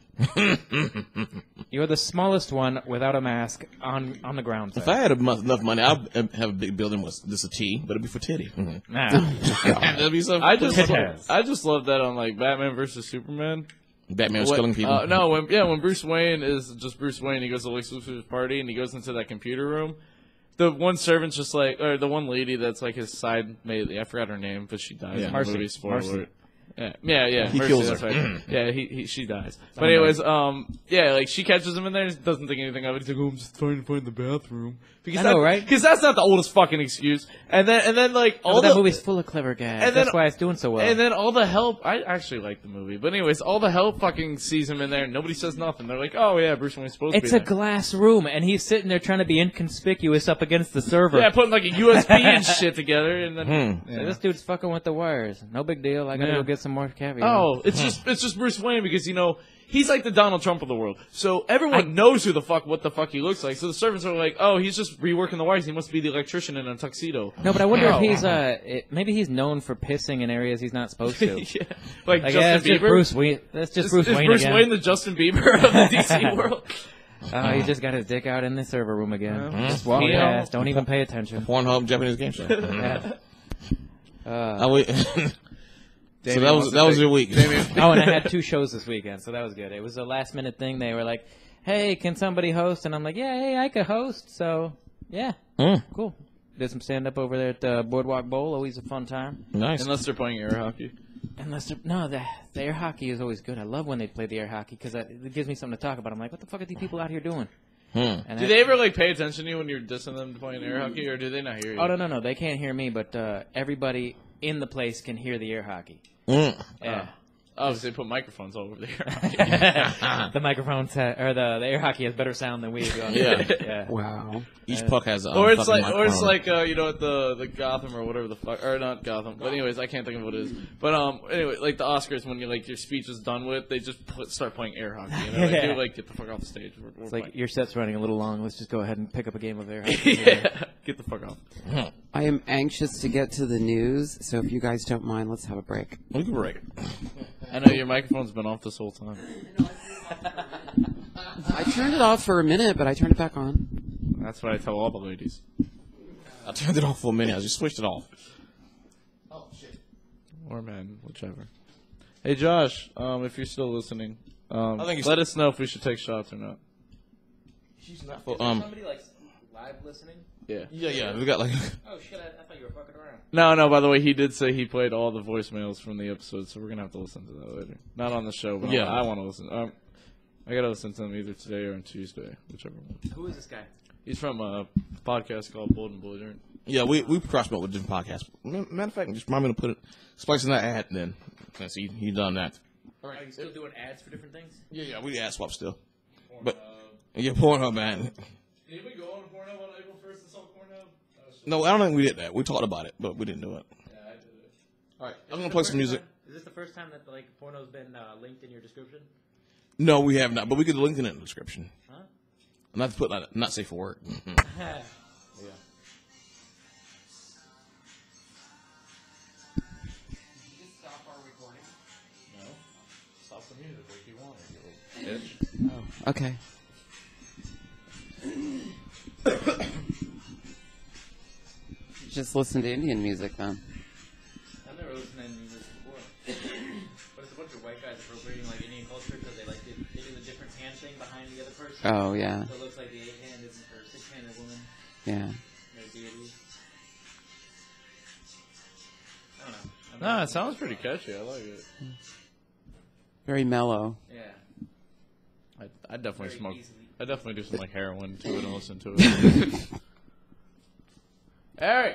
You're the smallest one without a mask on on the ground. If I had enough money, I'd have a big building with just a T, but it'd be for titty. Mm-hmm. Nah. That'd be something. I just, Yes. I just love that on like Batman versus Superman. Batman was When- killing people. Uh, no, when yeah, when Bruce Wayne is just Bruce Wayne, he goes to Lex Luthor's party and he goes into that computer room. The one servant's just like, or the one lady that's like his side maid. I forgot her name, but she dies Yeah. in Marcy. the movie. Spoiler Marcy. alert. Yeah, yeah, yeah. He Mercy, kills that's her. right. Yeah, he, he she dies. But anyways, um, yeah, like she catches him in there, doesn't think anything of it. He's like, "Oh, I'm just trying to find the bathroom." Because I know, that- right? Because that's not the oldest fucking excuse. And then, and then, like all All the that movie's full of clever guys. and then- That's why it's doing so well. and then all the help. I actually like the movie, but anyways, all the help fucking sees him in there, and nobody says nothing. They're like, "Oh yeah, Bruce Wayne's supposed it's to a be." there. glass room, and he's sitting there trying to be inconspicuous up against the server. Yeah, putting like a U S B and shit together, and then Hmm. So this dude's fucking with the wires. No big deal. I gotta Yeah. go get some more caviar. oh, it's just it's just Bruce Wayne because you know he's like the Donald Trump of the world, so everyone knows who the fuck what the fuck he looks like. So the servants are like, "Oh, he's just reworking the wires. He must be the electrician in a tuxedo." No, but I wonder Oh. if he's uh, it, maybe he's known for pissing in areas he's not supposed to. yeah, like, Like, Justin yeah, it's just Bieber. Bruce Wayne. That's just Is, Bruce is Wayne Bruce again. Wayne the Justin Bieber of the D C world? Oh, he just got his dick out in the server room again. Yeah. Just walk Yeah. past. Don't even pay attention. Pornhub Japanese game show. Yeah. Uh, I wait- so that was that was your week. oh, and I had two shows this weekend, so that was good. It was a last minute thing. They were like, "Hey, can somebody host?" And I'm like, "Yeah, hey, I could host." So yeah, Mm, cool. Did some stand up over there at the Boardwalk Bowl. Always a fun time. nice. Unless they're playing air hockey. Unless they're- no, the, the air hockey is always good. I love when they play the air hockey because it gives me something to talk about. I'm like, what the fuck are these people out here doing? Hmm. And Do I- they ever like pay attention to you when you're dissing them playing air hockey, or do they not hear you? Oh no, no, no! They can't hear me, but uh, everybody in the place can hear the air hockey. Mm. Yeah. Obviously, they put microphones all over there. The microphones ha- or the, the air hockey has better sound than we do. Yeah. yeah. Wow. Each puck has a. Or it's like, or it's like, uh, you know, at the the Gotham or whatever the fuck, or not Gotham. But anyways, I can't think of what it is. But um, anyway, like the Oscars, when you like your speech is done with, they just put, start playing air hockey. You know, like, Yeah. you're like, get the fuck off the stage. We're, we're It's like playing. your set's running a little long. Let's just go ahead and pick up a game of air hockey. Yeah, get the fuck off. I am anxious to get to the news, so if you guys don't mind, let's have a break. We can break it. I know your microphone's been off this whole time. I turned it off for a minute, but I turned it back on. That's what I tell all the ladies. I turned it off for a minute. I just switched it off. Or men, whichever. Hey Josh, um, if you're still listening, um, I think he's- let us know if we should take shots or not. She's not for, um. somebody like live listening? Yeah. Yeah, yeah. We got like. Oh shit! I, I thought you were fucking around. No, no. By the way, he did say he played all the voicemails from the episode, so we're gonna have to listen to that later. Not on the show, but Yeah. I, I want to listen. Um, I gotta listen to them either today or on Tuesday, whichever one. Who is this guy? He's from a podcast called Bold and Belligerent. Yeah, we we cross promote with different podcasts. Ma- Matter of fact, just remind me to put it, splice in that ad. Then, since he he done that. Are you still doing ads for different things? Yeah, yeah, we ad swap still. But yeah, Pornhub, man. Did we go on Pornhub on April first and saw Pornhub? No, I don't think we did that. We talked about it, but we didn't do it. Yeah, I did it. All right, I'm gonna play some music. Is this the first time that like porno's been uh, linked in your description? No, we have not, but we could link it in the description. Huh? Not to put like, not safe for work. Mm-hmm. Yeah. No. Stop the music if you want it, you little bitch. Oh, okay. Just listen to Indian music then. I've never listened to any of this before. But it's a bunch of white guys appropriating like Indian culture because they like do, they do the different hand thing behind the other person. Oh, yeah. So it looks like the eight hand isn't for six handed woman. Yeah. Their deity. I don't know. I've No, never- it sounds pretty catchy. I like it. Very mellow. Yeah. I I definitely Very smoke. easily. I definitely do some like heroin to it and listen to it. Eric.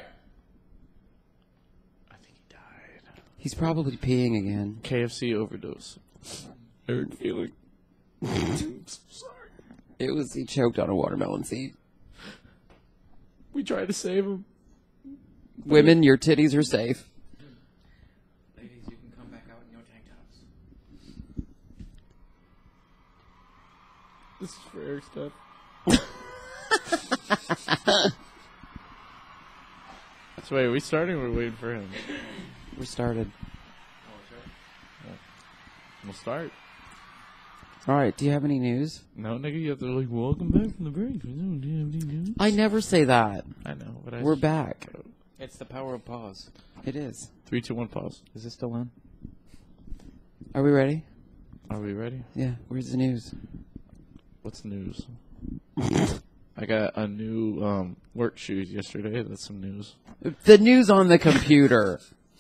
I think he died. He's probably peeing again. K F C overdose. Eric feeling. Sorry. It was, he choked on a watermelon seed. We tried to save him. Women, your titties are safe. Ladies, you can come back out in your tank tops. This is for Eric's dad. So wait, are we starting or are we waiting for him? We're started. We'll start. All right, do you have any news? No, nigga, you have to like, welcome back from the break. Do you have any news? I never say that. I know, but I We're back. It's the power of pause. It is. Three, two, one, pause. Is this still on? Are we ready? Are we ready? Yeah, where's the news? What's news? I got a new um, work shoes yesterday. That's some news. The news on the computer.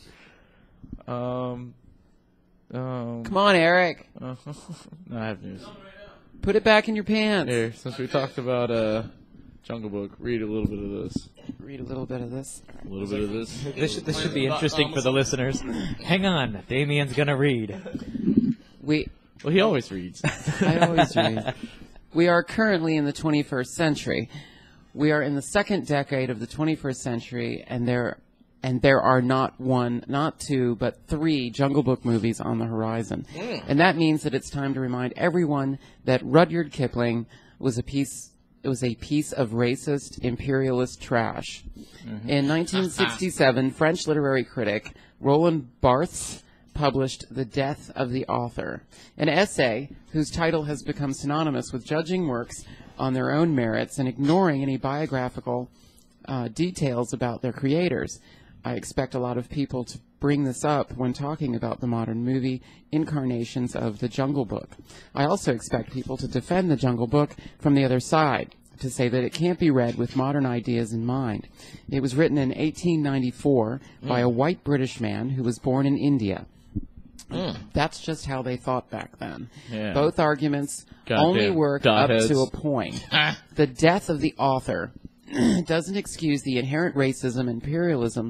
Um, um, Come on, Eric. uh, no, I have news. Put it back in your pants. Here, since we talked about uh, Jungle Book, read a little bit of this. Read a little bit of this. A little bit of this. This should, this should be interesting for the listeners. Hang on, Damien's gonna read. We, Well, he always reads. I always read. We are currently in the twenty-first century. We are in the second decade of the twenty-first century, and there and there are not one, not two, but three Jungle Book movies on the horizon. Mm. And that means that it's time to remind everyone that Rudyard Kipling was a piece it was a piece of racist imperialist trash. Mm-hmm. In nineteen sixty-seven, French literary critic Roland Barthes published The Death of the Author, an essay whose title has become synonymous with judging works on their own merits and ignoring any biographical uh, details about their creators. I expect a lot of people to bring this up when talking about the modern movie incarnations of The Jungle Book. I also expect people to defend The Jungle Book from the other side, to say that it can't be read with modern ideas in mind. It was written in eighteen ninety-four mm. by a white British man who was born in India. Mm. That's just how they thought back then. Yeah. Both arguments Goddamn only work dotheads. up to a point. The death of the author doesn't excuse the inherent racism and imperialism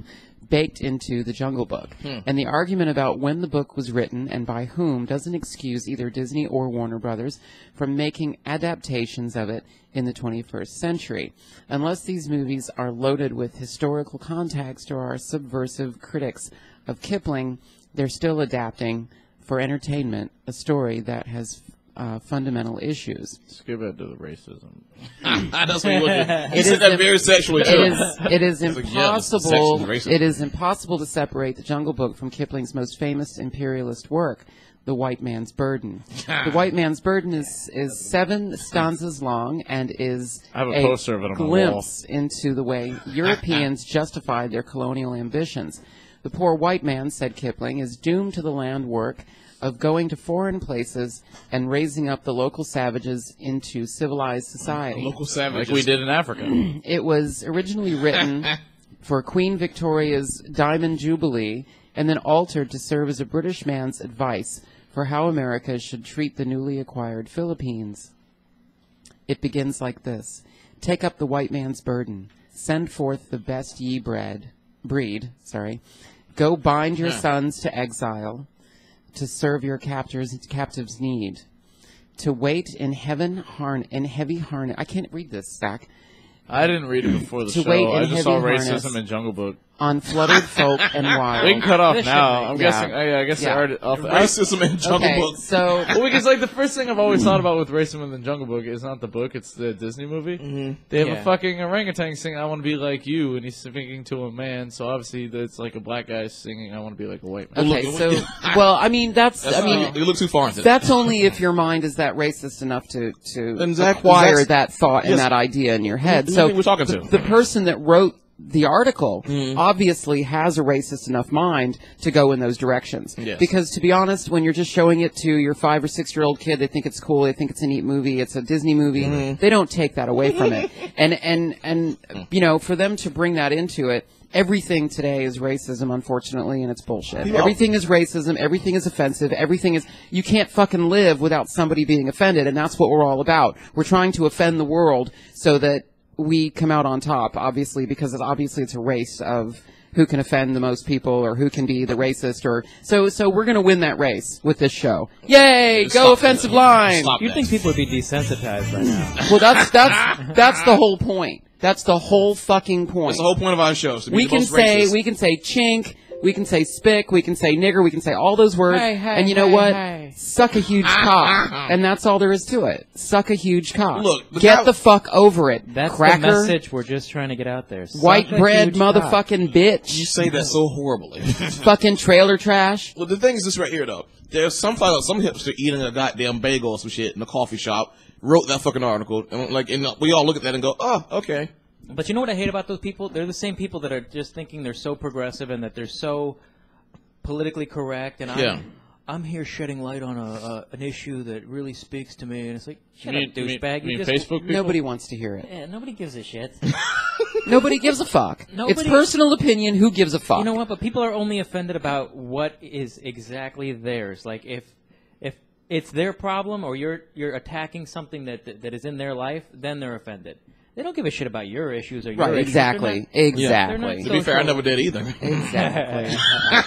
baked into the Jungle Book. Hmm. And the argument about when the book was written and by whom doesn't excuse either Disney or Warner Brothers from making adaptations of it in the twenty-first century, unless these movies are loaded with historical context or are subversive critics of Kipling. They're still adapting for entertainment a story that has uh, fundamental issues. Let's get back to the racism. That's what you wanted. You It said is that im- very sexually It too. is, it is It's like, yeah, this is impossible. sexually racist. It is impossible to separate the Jungle Book from Kipling's most famous imperialist work, The White Man's Burden. The White Man's Burden is is seven stanzas long and is I have a poster of it on my wall. glimpse into the way Europeans justified their colonial ambitions. The poor white man, said Kipling, is doomed to the land work of going to foreign places and raising up the local savages into civilized society. Local savages. Like we did in Africa. It was originally written for Queen Victoria's Diamond Jubilee and then altered to serve as a British man's advice for how America should treat the newly acquired Philippines. It begins like this. Take up the white man's burden. Send forth the best ye bred, breed, sorry. Go bind your sons to exile, to serve your captors captives' need, to wait in heaven harn in heavy harness. I can't read this, Zach. I didn't read it before the To show. wait in I just saw heavy racism harness. in Jungle Book. On fluttered folk and wild. We can cut off This now. should I'm be- guessing. Yeah. I, I guess Yeah. I already off. I, Racism in Jungle Okay, Book. so well, because like the first thing I've always thought about with racism in the Jungle Book is not the book; it's the Disney movie. Mm-hmm. They have Yeah. a fucking orangutan singing "I want to be like you," and he's speaking to a man. So obviously, it's like a black guy singing "I want to be like a white man." okay, Look, so look- well, I mean that's, That's, I mean uh, you look too far into that. that's only if your mind is that racist enough to to Then Zach- acquire Zach's- that thought and yes. that idea in your head. Who- who So do you think we're talking the, to? the person that wrote the article Mm-hmm. obviously has a racist enough mind to go in those directions. Yes. Because to be honest, when you're just showing it to your five or six year old kid, they think it's cool, they think it's a neat movie, it's a Disney movie. Mm-hmm. They don't take that away from it. And and and you know, for them to bring that into it, everything today is racism, unfortunately, and it's bullshit. Well- Everything is racism. Everything is offensive. Everything is, you can't fucking live without somebody being offended, and that's what we're all about. We're trying to offend the world so that we come out on top, obviously, because it's, obviously it's a race of who can offend the most people or who can be the racist, or so. So we're gonna win that race with this show. Yay! Go Stop offensive that. line. Stop You'd that. think people would be desensitized by now. Well, that's that's that's the whole point. That's the whole fucking point. That's the whole point of our show. is to be we the can most say racist. we can say chink, we can say spick, we can say nigger, we can say all those words, Hey, hey, and you know hey, what? hey. Suck a huge cock, and that's all there is to it. Suck a huge cock. Look, the get guy- the fuck over it. That's cracker, the message we're just trying to get out there. Suck white a bread, huge cock. motherfucking bitch, You say that so horribly. fucking trailer trash. Well, the thing is this right here, though. There's some fella, some hipster eating a goddamn bagel or some shit in a coffee shop, wrote that fucking article, and like, and we all look at that and go, oh, okay. But you know what I hate about those people? They're the same people that are just thinking they're so progressive and that they're so politically correct. And I'm, Yeah. I'm here shedding light on a, a an issue that really speaks to me. And it's like, shut You up, mean, you mean, douchebag. you mean just, Facebook people? Nobody wants to hear it. Yeah, nobody gives a shit. Nobody gives a fuck. It's Nobody- personal opinion. Who gives a fuck? You know what? But people are only offended about what is exactly theirs. Like if if it's their problem or you're you're attacking something that that, that is in their life, then they're offended. They don't give a shit about your issues or your Right, issues. exactly, They're not- exactly. they're not To be fair, I social- never did either. Exactly.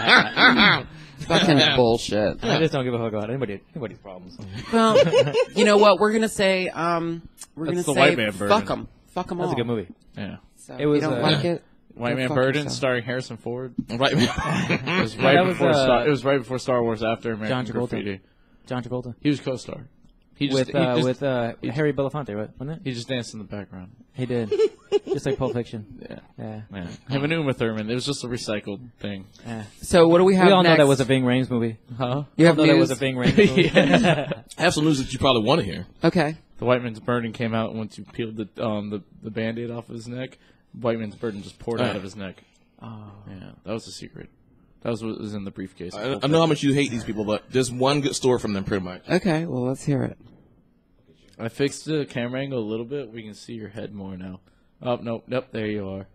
Fucking bullshit. I just don't give a fuck about anybody anybody's problems. Well, you know what? We're gonna say, um, we're That's gonna the say, White Man Burden. fuck them, fuck them all. That's a good movie. Yeah. So It was, you don't uh, like it? White Go Man fuck Burden, yourself. starring Harrison Ford. Right. It was right that was, before. uh, Star, it was right before Star Wars. After American John Travolta. Graffiti. John Travolta He was co-star. He just, with he uh, just, with uh, he- Harry Belafonte, right? Wasn't it? he just danced in the background. He did, just like Pulp Fiction. Yeah. Yeah. Yeah. Him and Uma Thurman. It was just a recycled thing. yeah. So what do we have We all know next? that was a Ving Rhames movie. Huh? You have all know that news? was a Ving Rhames movie. I have some news that you probably want to hear. Okay. The White Man's Burden came out and once you peeled the um the, the Band-Aid off of his neck, White Man's Burden just poured out of his neck. Oh. Yeah, that was the secret. That was what was in the briefcase. I, I know how much you hate these people, but there's one good story from them, pretty much. Okay. Well, let's hear it. I fixed the camera angle a little bit. We can see your head more now. Oh, nope, nope, there you are.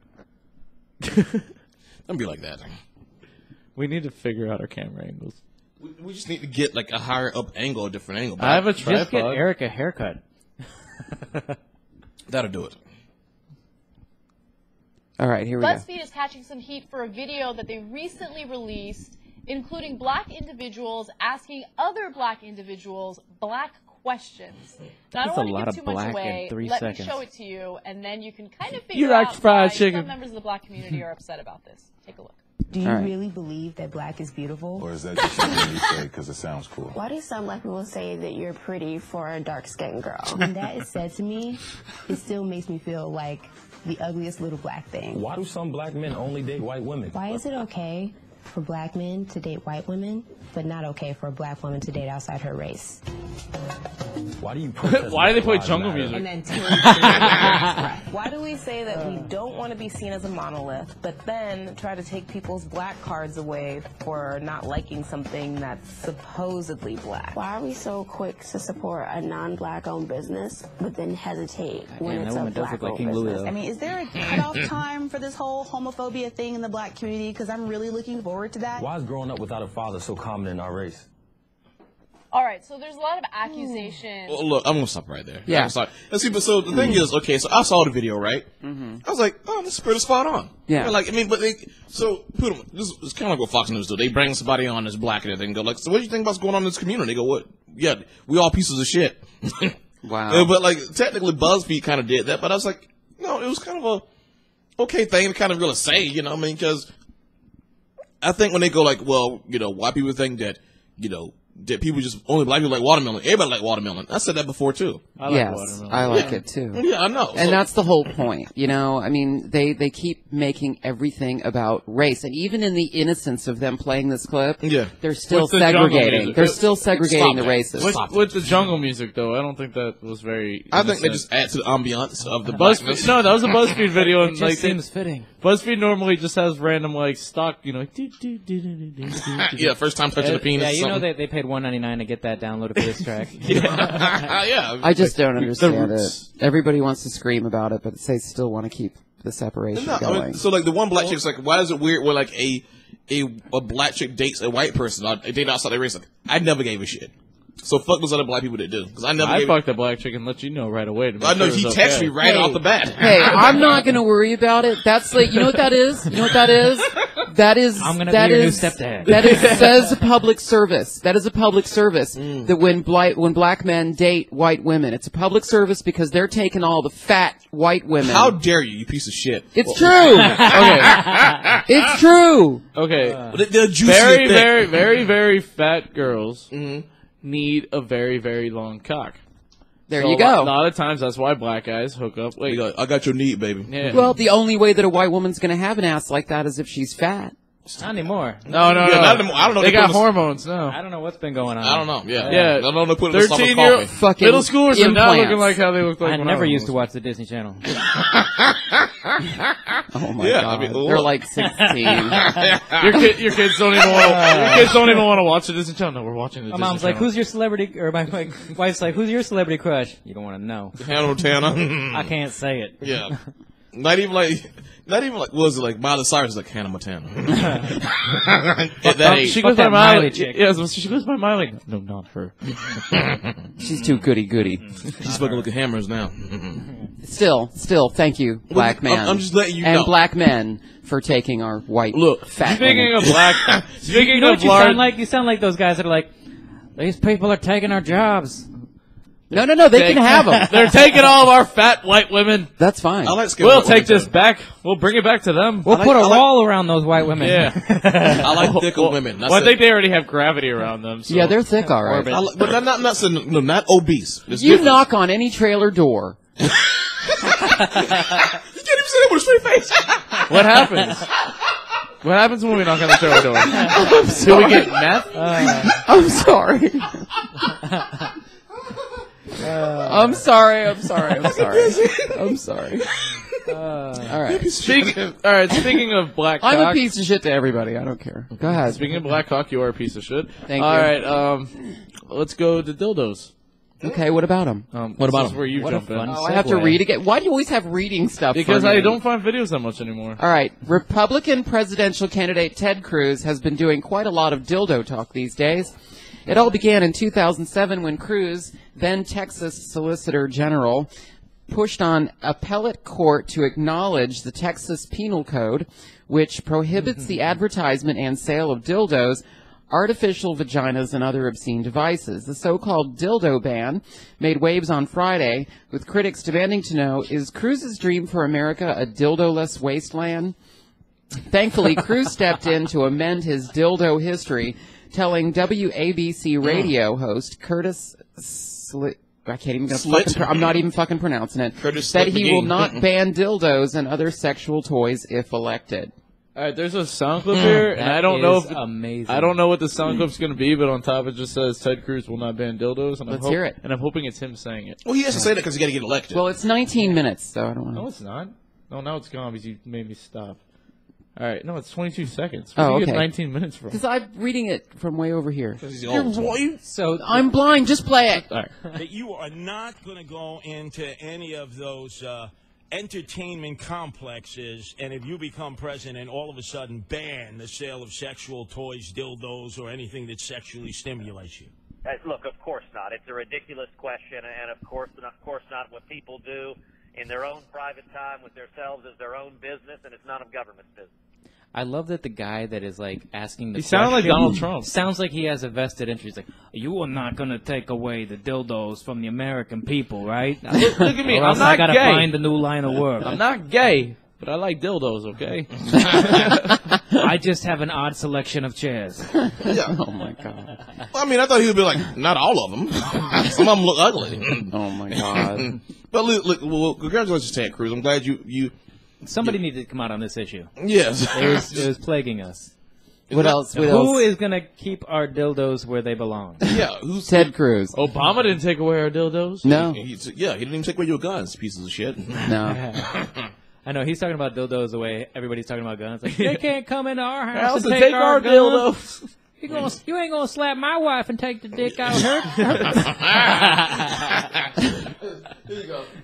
Don't be like that. We need to figure out our camera angles. We, we just need to get like a higher up angle, a different angle. But I have a Just get tripod. Eric a haircut. that'll do it. All right, here we go. BuzzFeed is catching some heat for a video that they recently released, including black individuals asking other black individuals black questions. Now, I That's don't a want lot to of give too much black in away. three Let seconds. me show it to you, and then you can kind of figure You like out fried why chicken. some members of the black community are upset about this. Take a look. Do you All right. really believe that black is beautiful? Or is that just something you say because it sounds cool? Why do some black people say that you're pretty for a dark-skinned girl? When that is said to me, it still makes me feel like the ugliest little black thing. Why do some black men only date white women? Why is it okay for black men to date white women, but not okay for a black woman to date outside her race? Why do you protest Why do they Black play Lives jungle Matter? music? And then why do we say that we don't want to be seen as a monolith, but then try to take people's black cards away for not liking something that's supposedly black? Why are we so quick to support a non-black owned business, but then hesitate when Damn, it's that a woman does black look like owned King Louis, business? though. I mean, is there a cutoff time for this whole homophobia thing in the black community? Because I'm really looking forward to that. Why is growing up without a father so common in our race? All right, so there's a lot of accusations. Well, look, I'm gonna stop right there. Yeah. I'm sorry. Let's see, but so the thing is, okay, so I saw the video, right? Mm-hmm. I was like, oh, this is pretty spot on. Yeah. Like, I mean, but they, so, put 'em- this is kind of like what Fox News do. They bring somebody on that's black and they go like, so what do you think about what's going on in this community? They go, what? Yeah, we all pieces of shit. Wow. Yeah, but like, technically BuzzFeed kind of did that, but I was like, no, it was kind of a okay thing to kind of really say, you know what I mean? Because I think when they go like, well, you know, white people think that, you know, that people just only black people like watermelon. Everybody like watermelon. I said that before too. I like yes, watermelon. I like it too. Yeah, I know. And So- that's the whole point, you know. I mean, they they keep making everything about race, and even in the innocence of them playing this clip, Yeah. they're still With the jungle segregating. music. They're still segregating Stop the it. races. With, Stop it. with the jungle music, though, I don't think that was very. I think they innocent. just add to the ambiance of the blackness. BuzzFeed. No, that was a BuzzFeed video, It and just like they- seems fitting. BuzzFeed normally just has random like stock, you know, like, do, do, do, do, do, do, do. Yeah, first time touching Uh, a penis. Yeah, you know something. they they paid one ninety nine to get that downloaded for this track. yeah. I just don't understand roots. it. Everybody wants to scream about it, but they still want to keep the separation No, I going. mean, so like the one black chick's like, why is it weird where like a a a black chick dates a white person? Or a date outside their race. Like, I never gave a shit. So fuck those other black people that do, because I never. I gave fucked a black chick and let you know right away. To make I know sure he it was texted okay. me right Hey. off the bat. Hey, I'm not going to worry about it. That's like, you know what that is? You know what that is? That is, I'm gonna that be your new is- stepdad. That is, says a public service. That is a public service. Mm. That when black, when black men date white women, it's a public service because they're taking all the fat white women. How dare you, you piece of shit? It's true. Okay, It's true. okay. The, the juiciest very, thing. very, very, very fat girls Mhm. need a very, very long cock. There So you A go. lot of times, that's why black guys hook up. You Wait, go, I got your need, baby. yeah. Well, the only way that a white woman's going to have an ass like that is if she's fat. Not anymore. no, no, Yeah, no. not anymore. I don't know. They They got put 'em- hormones now. I don't know what's been going on. I don't know. Yeah, Yeah. I don't know. They put it in the Thirteen cup year of old coffee. Fucking middle schoolers are not implants. looking like how they looked like. I when never was used to little. watch the Disney Channel. Oh my Yeah, I god. mean, They're look. like sixteen. Your kid, your kids don't even want to. Your kids don't even want to watch the Disney Channel. No, we're watching the My Disney mom's like, Channel. "Who's your celebrity?" Or my, my wife's like, "Who's your celebrity crush?" You don't want to know. Hannah Montana. I can't say it. Yeah. Not even like, not even like, what was it like Miley Cyrus is like Hannah Montana. At that Um, age. she Fuck goes by that Miley. Miley chick. Yeah, so she goes by Miley. No, not her. She's too goody goody. She's fucking looking hammers now. Still, still, thank you, black I'm- man. I'm just letting you and know. black men for taking our white Look, fat Speaking women. of black, speaking You know of what you large, sound like? You sound like those guys that are like, "These people are taking our jobs." No, no, no, they can have them. they're taking all of our fat white women. That's fine. I like scared We'll white take women, this back. We'll bring it back to them. We'll like- put a I like- wall around those white women. Yeah. I like thicker Well, women. That's well, I it. think they already have gravity around them. So. Yeah, they're thick, all right. I like, but not, not, not, saying- no, not obese. It's You different. knock on any trailer door. You can't even say that with a straight face. What happens? What happens when we knock on the trailer door? Do we get meth? I'm sorry. I'm sorry. I'm sorry. I'm sorry. I'm sorry. all right. Speaking of, all right. Speaking of black I'm cock. a piece of shit to everybody. I don't care. Go ahead. Speaking of black cock, you are a piece of shit. Thank All you. right. Um, let's go to dildos. Okay, what about them? Um, What about this is them? where you What a jump in? fun Oh, I have to segue. read again. Why do you always have reading stuff? Because for I me? don't find videos that much anymore. All right. Republican presidential candidate Ted Cruz has been doing quite a lot of dildo talk these days. It all began in two thousand seven when Cruz, then Texas Solicitor General, pushed on appellate court to acknowledge the Texas Penal Code, which prohibits the advertisement and sale of dildos, artificial vaginas, and other obscene devices. The so-called dildo ban made waves on Friday, with critics demanding to know, is Cruz's dream for America a dildo-less wasteland? Thankfully, Cruz stepped in to amend his dildo history, telling W A B C radio host Curtis Sli- I can't even. Fucking pro- I'm not even fucking pronouncing it. Curtis that Slit he McGee. will not ban dildos and other sexual toys if elected. All right, there's a sound clip here, and I don't know if it, amazing. I don't know what the sound clip's going to be, but on top it just says Ted Cruz will not ban dildos. And Let's I'm hear it. And I'm hoping it's him saying it. Well, he has to say that because he got to get elected. Well, it's nineteen minutes, so I don't want to. No, it's not. No, now it's gone because you made me stop. All right, no, it's twenty-two seconds. Where Oh, do you okay. get nineteen minutes from? Because I'm reading it from way over here. he's You're old. vo- So I'm blind. Just play it. All right. that you are not going to go into any of those uh, entertainment complexes, and if you become president, all of a sudden ban the sale of sexual toys, dildos, or anything that sexually stimulates you. Uh, look, of course not. It's a ridiculous question, and of course, of course not. What people do in their own private time with themselves is their own business, and it's none of government's business. I love that the guy that is like asking the He sounded like question Donald Trump. Sounds like he has a vested interest. He's like, you are not going to take away the dildos from the American people, right? Look, look at me. Or I'm else not I gotta gay. find a new line of work. I'm not gay, but I like dildos, okay? I just have an odd selection of chairs. Yeah. Oh my god. Well, I mean, I thought he would be like, not all of them. Some of them look ugly. Oh my god. But look, look well, congratulations, Ted Cruz. I'm glad you you. Somebody needed to come out on this issue. Yes. It was, it was plaguing us. What else? What Who else? is going to keep our dildos where they belong? Yeah. Who's Ted Cruz. Obama didn't take away our dildos. No. He, he, yeah, he didn't even take away your guns, pieces of shit. No. I know, he's talking about dildos the way everybody's talking about guns. Like, they can't come into our house House and and take, take our, our guns. dildos. You, gonna, you ain't going to slap my wife and take the dick out her. Here you go.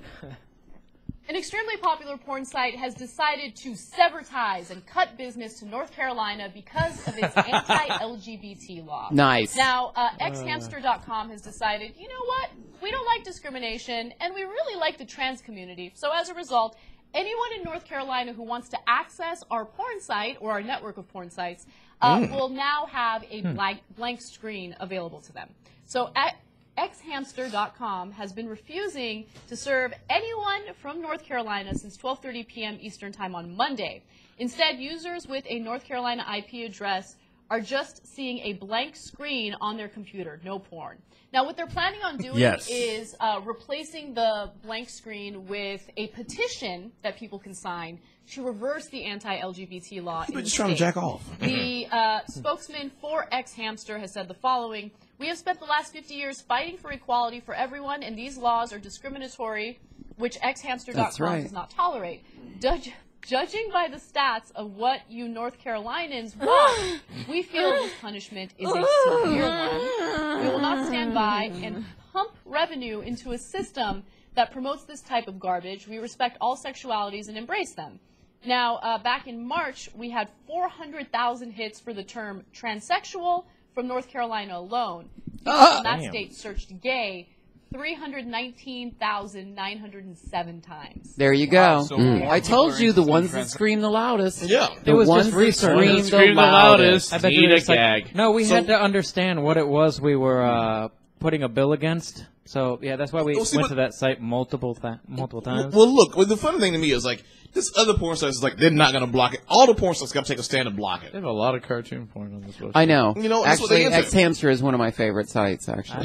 An extremely popular porn site has decided to sever ties and cut business to North Carolina because of its anti-L G B T law. Nice. Now, uh, x hamster dot com has decided, you know what? We don't like discrimination, and we really like the trans community. So as a result, anyone in North Carolina who wants to access our porn site or our network of porn sites uh, Mm. will now have a blank, blank screen available to them. So at x hamster dot com has been refusing to serve anyone from North Carolina since twelve thirty p m Eastern Time on Monday. Instead, users with a North Carolina I P address are just seeing a blank screen on their computer, no porn. Now, what they're planning on doing Yes. is uh, replacing the blank screen with a petition that people can sign to reverse the anti-L G B T law in They're the just trying to state. jack off. The uh, spokesman for X Hamster has said the following: "We have spent the last fifty years fighting for equality for everyone, and these laws are discriminatory, which x hamster dot com That's right. does not tolerate. Judge, judging by the stats of what you North Carolinians want, we feel this punishment is a severe one. We will not stand by and pump revenue into a system that promotes this type of garbage. We respect all sexualities and embrace them." Now, uh, back in March, we had four hundred thousand hits for the term transsexual from North Carolina alone. People Ah! in that Damn. state searched gay three hundred nineteen thousand nine hundred seven times. There you go. Wow, so Mm. more I people told are you the interested in ones that trans- scream the loudest. Yeah. The It was ones just that research. scream That the scream the loudest. loudest. I bet Need you a it's like, gag. no, we So- had to understand what it was we were uh, putting a bill against. So, yeah, that's why we Well, see, went but- to that site multiple th- multiple times. Well, look, well, the funny thing to me is like this other porn site is like they're not going to block it. All the porn sites got to take a stand and block it. They have a lot of cartoon porn on this website. I know. You know, that's what they actually, answer. X Hamster is one of my favorite sites. Actually,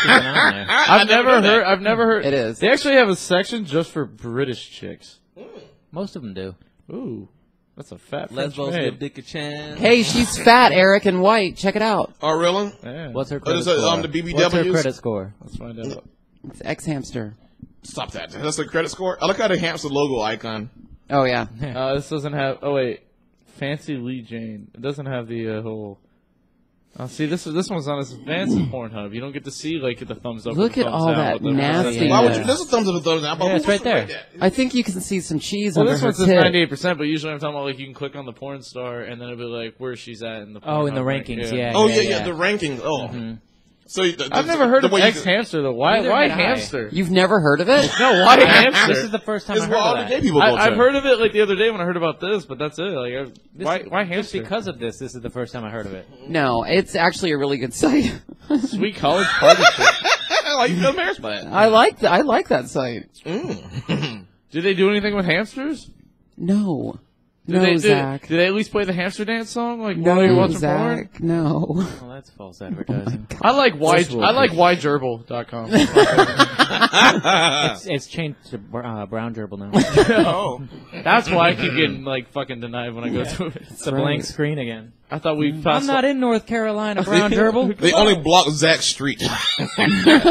I've never knew that. heard. I've never heard. It is. They actually have a section just for British chicks. Most of them do. Ooh, that's a fat Lesbos French give maid. dick a chance. hey, she's fat, Eric, and white. Check it out. Oh, really? Yeah. What's her Oh, credit is that, score? um, the B B What's her Ws? credit score? Let's find out. It's X Hamster. Stop that. That's the credit score. I look at the hamster logo icon. Oh yeah. Uh, this doesn't have. Oh wait, Fancy Lee Jane. It doesn't have the uh, whole. Oh, see, this this one's on this advanced Pornhub. You don't get to see like the thumbs up. Look or the at thumbs all down that with the- nasty- Why would Yeah. you? There's a thumbs up and thumbs down. Yeah, it's right there. I think you can see some cheese Well, under this her one says tit. ninety-eight percent, but usually I'm talking about like you can click on the porn star and then it'll be like where she's at in the. Oh, in the Pornhub rank- rankings, yeah. Oh yeah, yeah, yeah, yeah. the ranking. Oh, Mhm. So the, the, I've never heard the of way you- X hamster though. Why? Neither Why had I. hamster? You've never heard of it? No, why hamster? This is the first time It's I where heard all of the that. gay people go I, I've to. heard of it like the other day when I heard about this, but that's it. Like, I, This why? is- Why just hamster? because of this, this is the first time I heard of it. No, it's actually a really good site. Sweet college party trick. Why you feel embarrassed by that? I like th- I like that site. Mm. Did they do anything with hamsters? No. Did No, they, did, Zach. Did they at least play the hamster dance song? Like No, while you're watching Zach. porn? No. Well, that's false advertising. I like y. First of all, I like please. y gerbil dot com. it's, it's changed to br- uh, brown gerbil now. Oh, that's why I keep getting like fucking denied when I go to it. It's a blank screen again. I thought we. I'm Passed not in North Carolina, brown gerbil. They only block Zach Street. do, do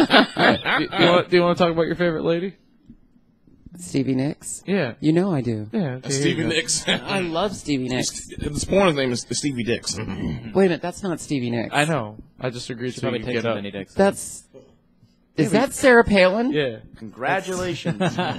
you want, do you want to talk about your favorite lady? Stevie Nicks? Yeah. You know I do. Yeah. okay, Stevie here you go. Nicks. I love Stevie Nicks. This porn name is Stevie Dicks. Wait a minute, that's not Stevie Nicks. I know. I just agreed She so you probably can takes get too up. many dicks. That's... Is that Sarah Palin? Yeah. Congratulations.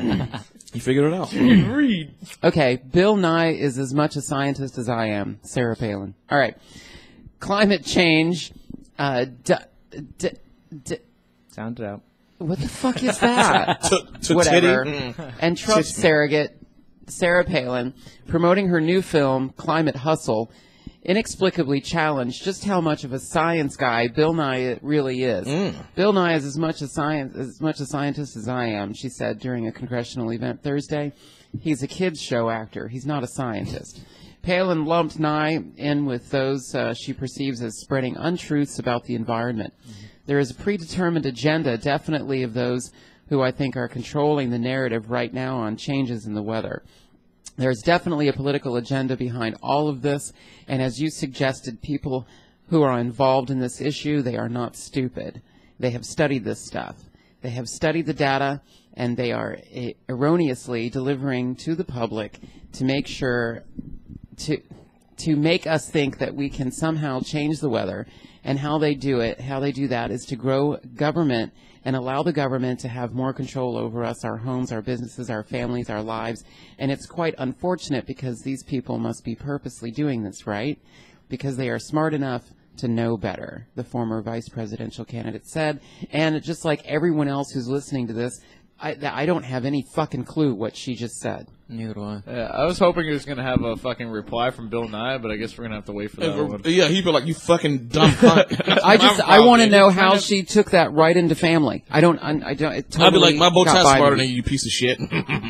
You figured it out. Read. Okay, Bill Nye is as much a scientist as I am. Sarah Palin. All right. Climate change. Uh, d- d- d- Sound it out. what the fuck is that? To, to Whatever. titty. Mm. And Trump Titty. surrogate Sarah Palin promoting her new film Climate Hustle inexplicably challenged just how much of a science guy Bill Nye really is. Mm. Bill Nye is as much a science as much a scientist as I am, she said during a congressional event Thursday. He's a kids show actor. He's not a scientist. Palin lumped Nye in with those uh, she perceives as spreading untruths about the environment. Mm-hmm. There is a predetermined agenda, definitely of those who I think are controlling the narrative right now on changes in the weather. There's definitely a political agenda behind all of this, and as you suggested, people who are involved in this issue, they are not stupid. They have studied this stuff. They have studied the data, and they are uh, erroneously delivering to the public to make sure to to make us think that we can somehow change the weather. And how they do it, how they do that is to grow government and allow the government to have more control over us, our homes, our businesses, our families, our lives. And it's quite unfortunate because these people must be purposely doing this, right? Because they are smart enough to know better, the former vice presidential candidate said. And just like everyone else who's listening to this, I, I don't have any fucking clue what she just said. Neither do I. Yeah, I was hoping he was going to have a fucking reply from Bill Nye, but I guess we're going to have to wait for that Uh, one. Yeah, he'd be like, you fucking dumb cunt. I just, I'm I want to proud, know man. how she took that right into family. I don't, I, I don't, it totally I'd be like, my bow got tie's by smarter me. than you, you piece of shit.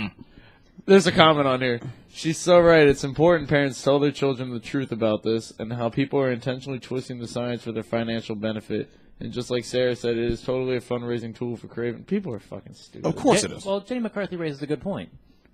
There's a comment on here. She's so right. It's important parents tell their children the truth about this and how people are intentionally twisting the science for their financial benefit. And just like Sarah said, it is totally a fundraising tool for Craven. People are fucking stupid. Of course Ja- it is. Well, Jenny McCarthy raises a good point.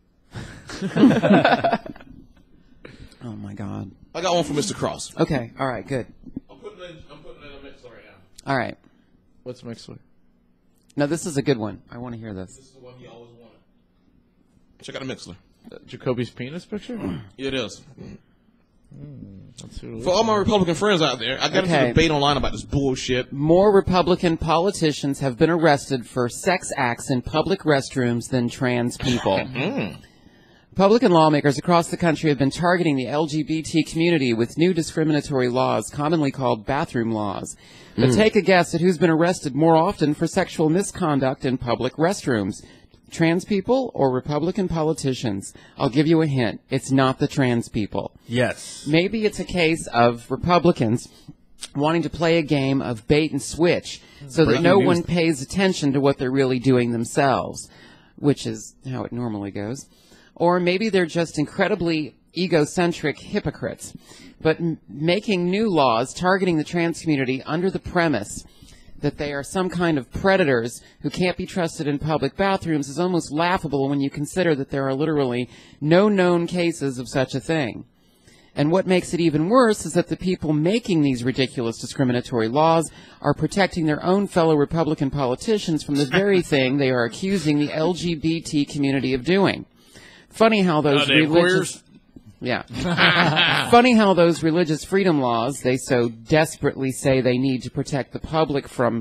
Oh my God. I got one for Mister Cross. Okay. All right. Good. I'm putting it in, I'm putting it in a mixer right now. All right. What's Mixler? No, this is a good one. I want to hear this. This is the one he always wanted. Check out the Mixler. Uh, Jacoby's penis picture? It is. Let's see what it For all looks my like. Republican friends out there, I got into Okay. a debate online about this bullshit. More Republican politicians have been arrested for sex acts in public restrooms than trans people. Republican lawmakers across the country have been targeting the L G B T community with new discriminatory laws, commonly called bathroom laws. But take a guess at who's been arrested more often for sexual misconduct in public restrooms. Trans people or Republican politicians? I'll give you a hint. It's not the trans people. Yes. Maybe it's a case of Republicans wanting to play a game of bait and switch so that Breaking no news. one pays attention to what they're really doing themselves, which is how it normally goes. Or maybe they're just incredibly egocentric hypocrites. But m- making new laws targeting the trans community under the premise that they are some kind of predators who can't be trusted in public bathrooms is almost laughable when you consider that there are literally no known cases of such a thing. And what makes it even worse is that the people making these ridiculous discriminatory laws are protecting their own fellow Republican politicians from the very thing they are accusing the L G B T community of doing. Funny how those Goddamn religious... Yeah. Funny how those religious freedom laws they so desperately say they need to protect the public from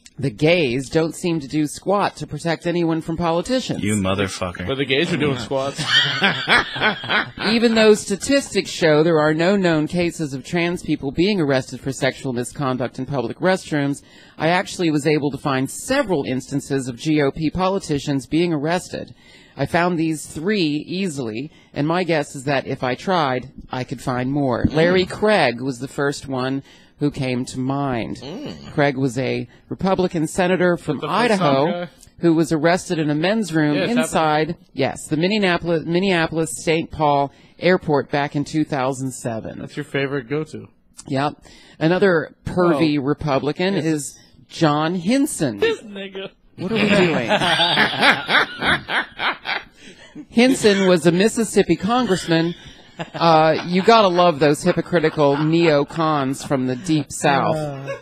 The gays don't seem to do squat to protect anyone from politicians. You motherfucker. But the gays are doing squats. Even though statistics show there are no known cases of trans people being arrested for sexual misconduct in public restrooms, I actually was able to find several instances of G O P politicians being arrested. I found these three easily, and my guess is that if I tried, I could find more. Larry Craig was the first one who came to mind. Mm. Craig was a Republican senator from Idaho who was arrested in a men's room yeah, inside, happening. yes, the Minneapolis, Minneapolis Saint Paul Airport back in two thousand seven. That's your favorite go-to. Yep. Another pervy oh. Republican yes. is John Hinson. This nigga. What are we doing? Hinson was a Mississippi congressman. Uh, you gotta love those hypocritical neocons from the deep south. Uh.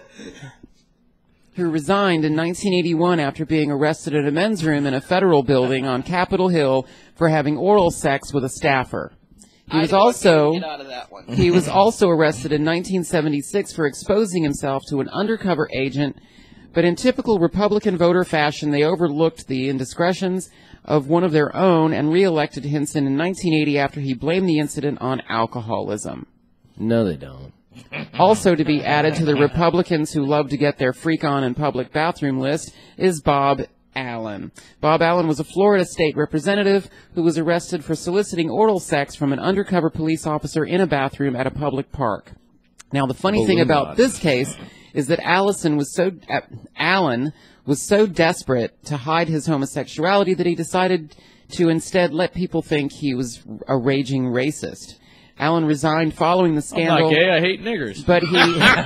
Who resigned in nineteen eighty-one after being arrested in a men's room in a federal building on Capitol Hill for having oral sex with a staffer. He was also get out of that one. he was also arrested in nineteen seventy-six for exposing himself to an undercover agent, but in typical Republican voter fashion, they overlooked the indiscretions of one of their own and re-elected Hinson in nineteen eighty after he blamed the incident on alcoholism. No, they don't. Also to be added to the Republicans who love to get their freak on in public bathroom list is Bob Allen. Bob Allen was a Florida state representative who was arrested for soliciting oral sex from an undercover police officer in a bathroom at a public park. Now, the funny thing about this case is that Allison was so uh, Allen was so desperate to hide his homosexuality that he decided to instead let people think he was a raging racist. Allen resigned following the scandal. I'm not gay, I hate niggers. But he,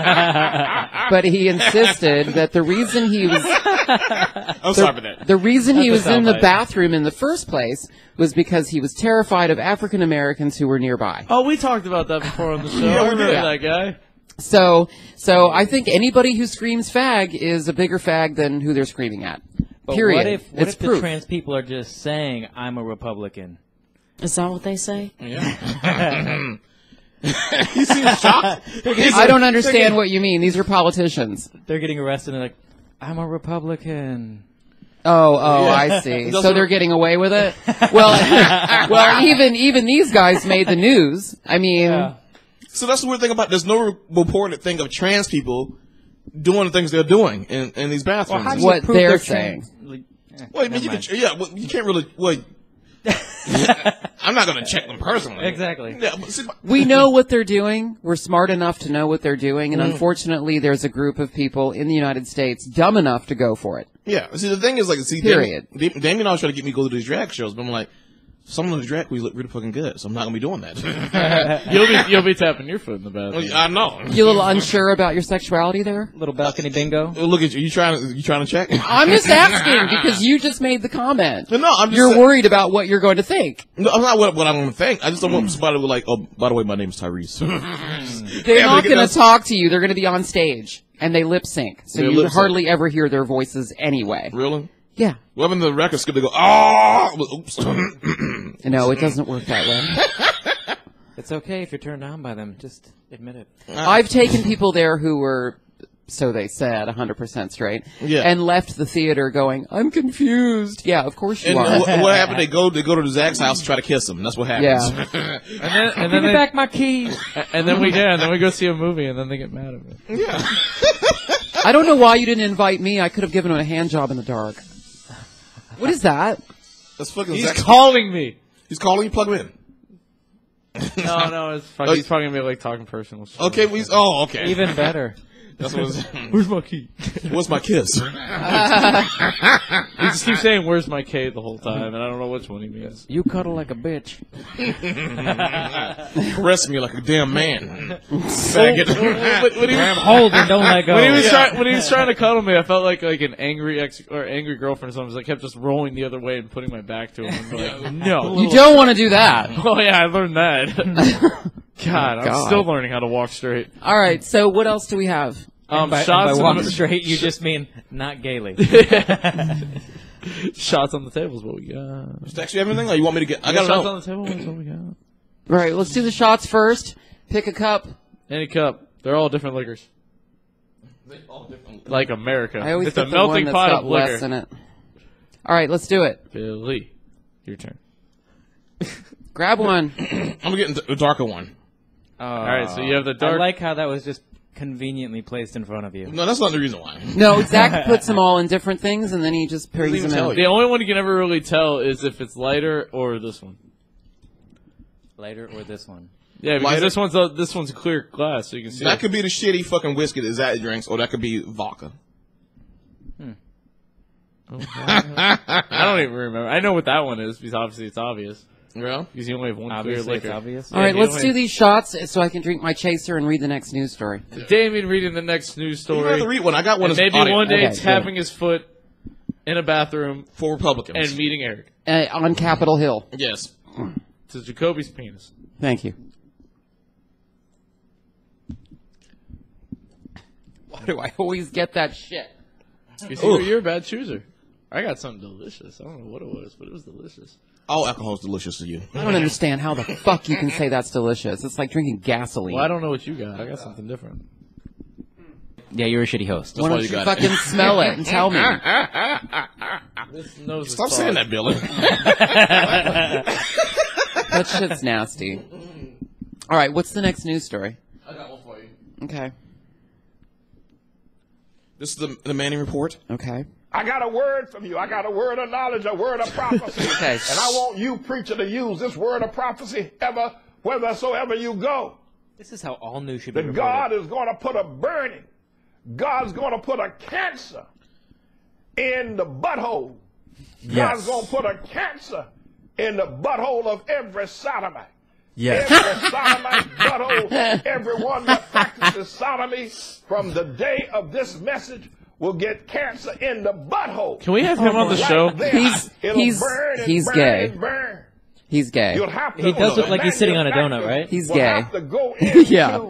but he insisted that the reason he was, I'm the, sorry for that. The reason That's he was in the bite. bathroom in the first place was because he was terrified of African Americans who were nearby. Oh, we talked about that before on the show. Yeah, I we remember did. that guy. So, so I think anybody who screams fag is a bigger fag than who they're screaming at. But Period. what if, what it's if proof. the trans people are just saying, I'm a Republican? Is that what they say? Yeah. He seems shocked. I don't understand what you mean. These are politicians. They're getting arrested and they're like, I'm a Republican. Oh, oh, Yeah. I see. So they're getting away with it? Well, well, even even these guys made the news. I mean... Yeah. So that's the weird thing about, there's no reported thing of trans people doing the things they're doing in, in these bathrooms. Well, what they're, they're saying. Like, well, I mean, you can, yeah, well, you can't really, well, I'm not going to check them personally. Exactly. Yeah, but see, We know what they're doing. We're smart enough to know what they're doing. And Mm. unfortunately, there's a group of people in the United States dumb enough to go for it. yeah, see, the thing is, like, see, Period. Damien, Damien always trying to get me to go to these drag shows, but I'm like, some of the drag queens look really fucking good, so I'm not going to be doing that. you'll be you'll be tapping your foot in the bathroom. I know. You a little unsure about your sexuality there? Little balcony bingo. Look at you. You trying to, you trying to check? I'm just asking because you just made the comment. No, no, I'm just You're saying- worried about what you're going to think. No, I'm not what, what I'm going to think. I just don't want somebody to be like, oh, by the way, my name's Tyrese. They're Yeah, not but going to that's- talk to you. They're going to be on stage, and they lip sync, so They you lip sync. hardly ever hear their voices anyway. Really? Yeah. Well, when the record skip, they go, oh, oops. No, it doesn't work that way. It's okay if you're turned on by them. Just admit it. I've taken people there who were, so they said, one hundred percent straight, Yeah. and left the theater going, I'm confused. Yeah, of course you And are. what, what happened? They go, they go to Zach's house to try to kiss him. That's what happens. Yeah. And then, and then Give me they, back my keys. and then we yeah, and then we go see a movie, and then they get mad at me. Yeah. I don't know why you didn't invite me. I could have given him a hand job in the dark. What is that? That's fucking He's Zach's- calling me. He's calling you. Plug him in. No, no, it's fuck, Oh, he's probably gonna be like talking personal shit. Okay, we. Oh, okay. Even better. That's what. It's, Where's my key? what's my kiss? He just keeps saying, "Where's my K?" the whole time, and I don't know which one he means. You cuddle like a bitch. Caress me like a damn man. Faggot. When- when he was- Grab hold and don't let go. When he was Yeah. trying, when he was trying to cuddle me, I felt like like an angry ex or angry girlfriend or something. I kept just rolling the other way and putting my back to him. And be like, no, You don't want to do that. Oh yeah, I learned that. God, I'm God. still learning how to walk straight. All right, so what else do we have? Um, And by, shots and in by walk the- straight, you just mean not gaily. Shots on the table is what we got. Just actually everything. Or you want me to get? I Yeah, gotta shots know. on the table is what we got. All right, let's do the shots first. Pick a cup. Any cup. They're all different liquors. Like America. I always it's a get the one melting that's pot got of liquor. less in it. All right, let's do it. Billy, your turn. Grab one. I'm getting a darker one. Uh, All right, so you have the dark. I like how that was just conveniently placed in front of you. No, that's not the reason why. No, Zach puts them all in different things, and then he just brings them in. The only one you can ever really tell is if it's lighter or this one. Lighter or this one? Yeah, because Lighter. this one's a, this one's a clear glass, so you can see. That it. could be the shitty fucking whiskey that Zach drinks, or that could be vodka. Hmm. Oh, I don't even remember. I know what that one is because obviously it's obvious. Yeah, because you only have one Obviously clear it's liquor. obvious. All right, you let's only- do these shots so I can drink my chaser and read the next news story. Damien reading the next news story. You don't have to read one. I got one And as maybe audio. one day Okay, tapping his foot in a bathroom for Republicans and meeting Eric. Uh, on Capitol Hill. Yes. To Jacoby's penis. Thank you. Why do I always get that shit? Because you're, you're a bad chooser. I got something delicious. I don't know what it was, but it was delicious. All alcohol is delicious to you. I don't understand how the fuck you can say that's delicious. It's like drinking gasoline. Well, I don't know what you got. I got something different. Yeah, you're a shitty host. Why don't you fucking smell it and tell me? This nose is Stop saying that, Billy. That shit's nasty. All right, what's the next news story? I got one for you. Okay. This is the, the Manning report. Okay. I got a word from you. I got a word of knowledge, a word of prophecy. Okay. And I want you, preacher, to use this word of prophecy ever, whithersoever you go. This is how all news should be That reported. God is going to put a burning. God's going to put a cancer in the butthole. Yes. God's going to put a cancer in the butthole of every sodomite. Yes. Every sodomite butthole, everyone that practices sodomy from the day of this message will get cancer in the butthole. Can we have him on the Right show? there. He's- It'll he's- burn and he's burn gay. and burn. He's gay. You'll have to, He does look the like he's sitting on a donut, right? He's will gay. have to go into Yeah.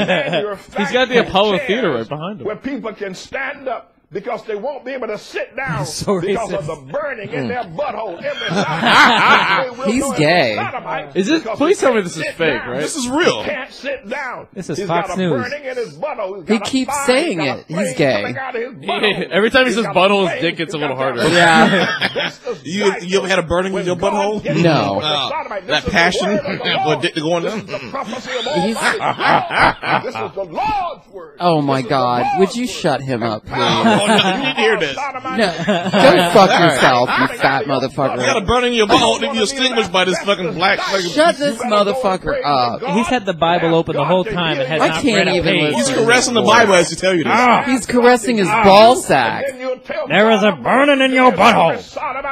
He's got the Apollo chairs Theater right behind him. where people can stand up because they won't be able to sit down So because of racist. the burning in their butthole. Every sodomite. They will He's know it's gay. a sodomite Is this? because Please he tell me can't this is sit fake, down. right? This is real. He can't sit down. This is He's Fox got a News. burning in his butthole. He's He got a keeps fire. saying He's got it. a He's flame gay. coming out of his Yeah, butthole. every time he He's says got a butthole, his flame. dick gets a He's little got harder. Yeah. That's the You, right you ever had a burning in when your God butthole? gets No. with the Uh, sodomite. This that is the passion word of the for Lord. dick to go in This there? is the prophecy of He's- Almighty. This is the Lord's word. Oh my This is the God. Lord's Would you word. shut him up, please? Oh, no, you need to hear this. No. Go fuck yourself, you fat You got a motherfucker. burning in your butthole to be extinguished by this fucking black fucking... Shut this motherfucker up. He's had the Bible open the whole time and has I not can't read a even page. listen. He's caressing the Bible as he tell you this. He's caressing his ball sack. There is a burning in your butthole.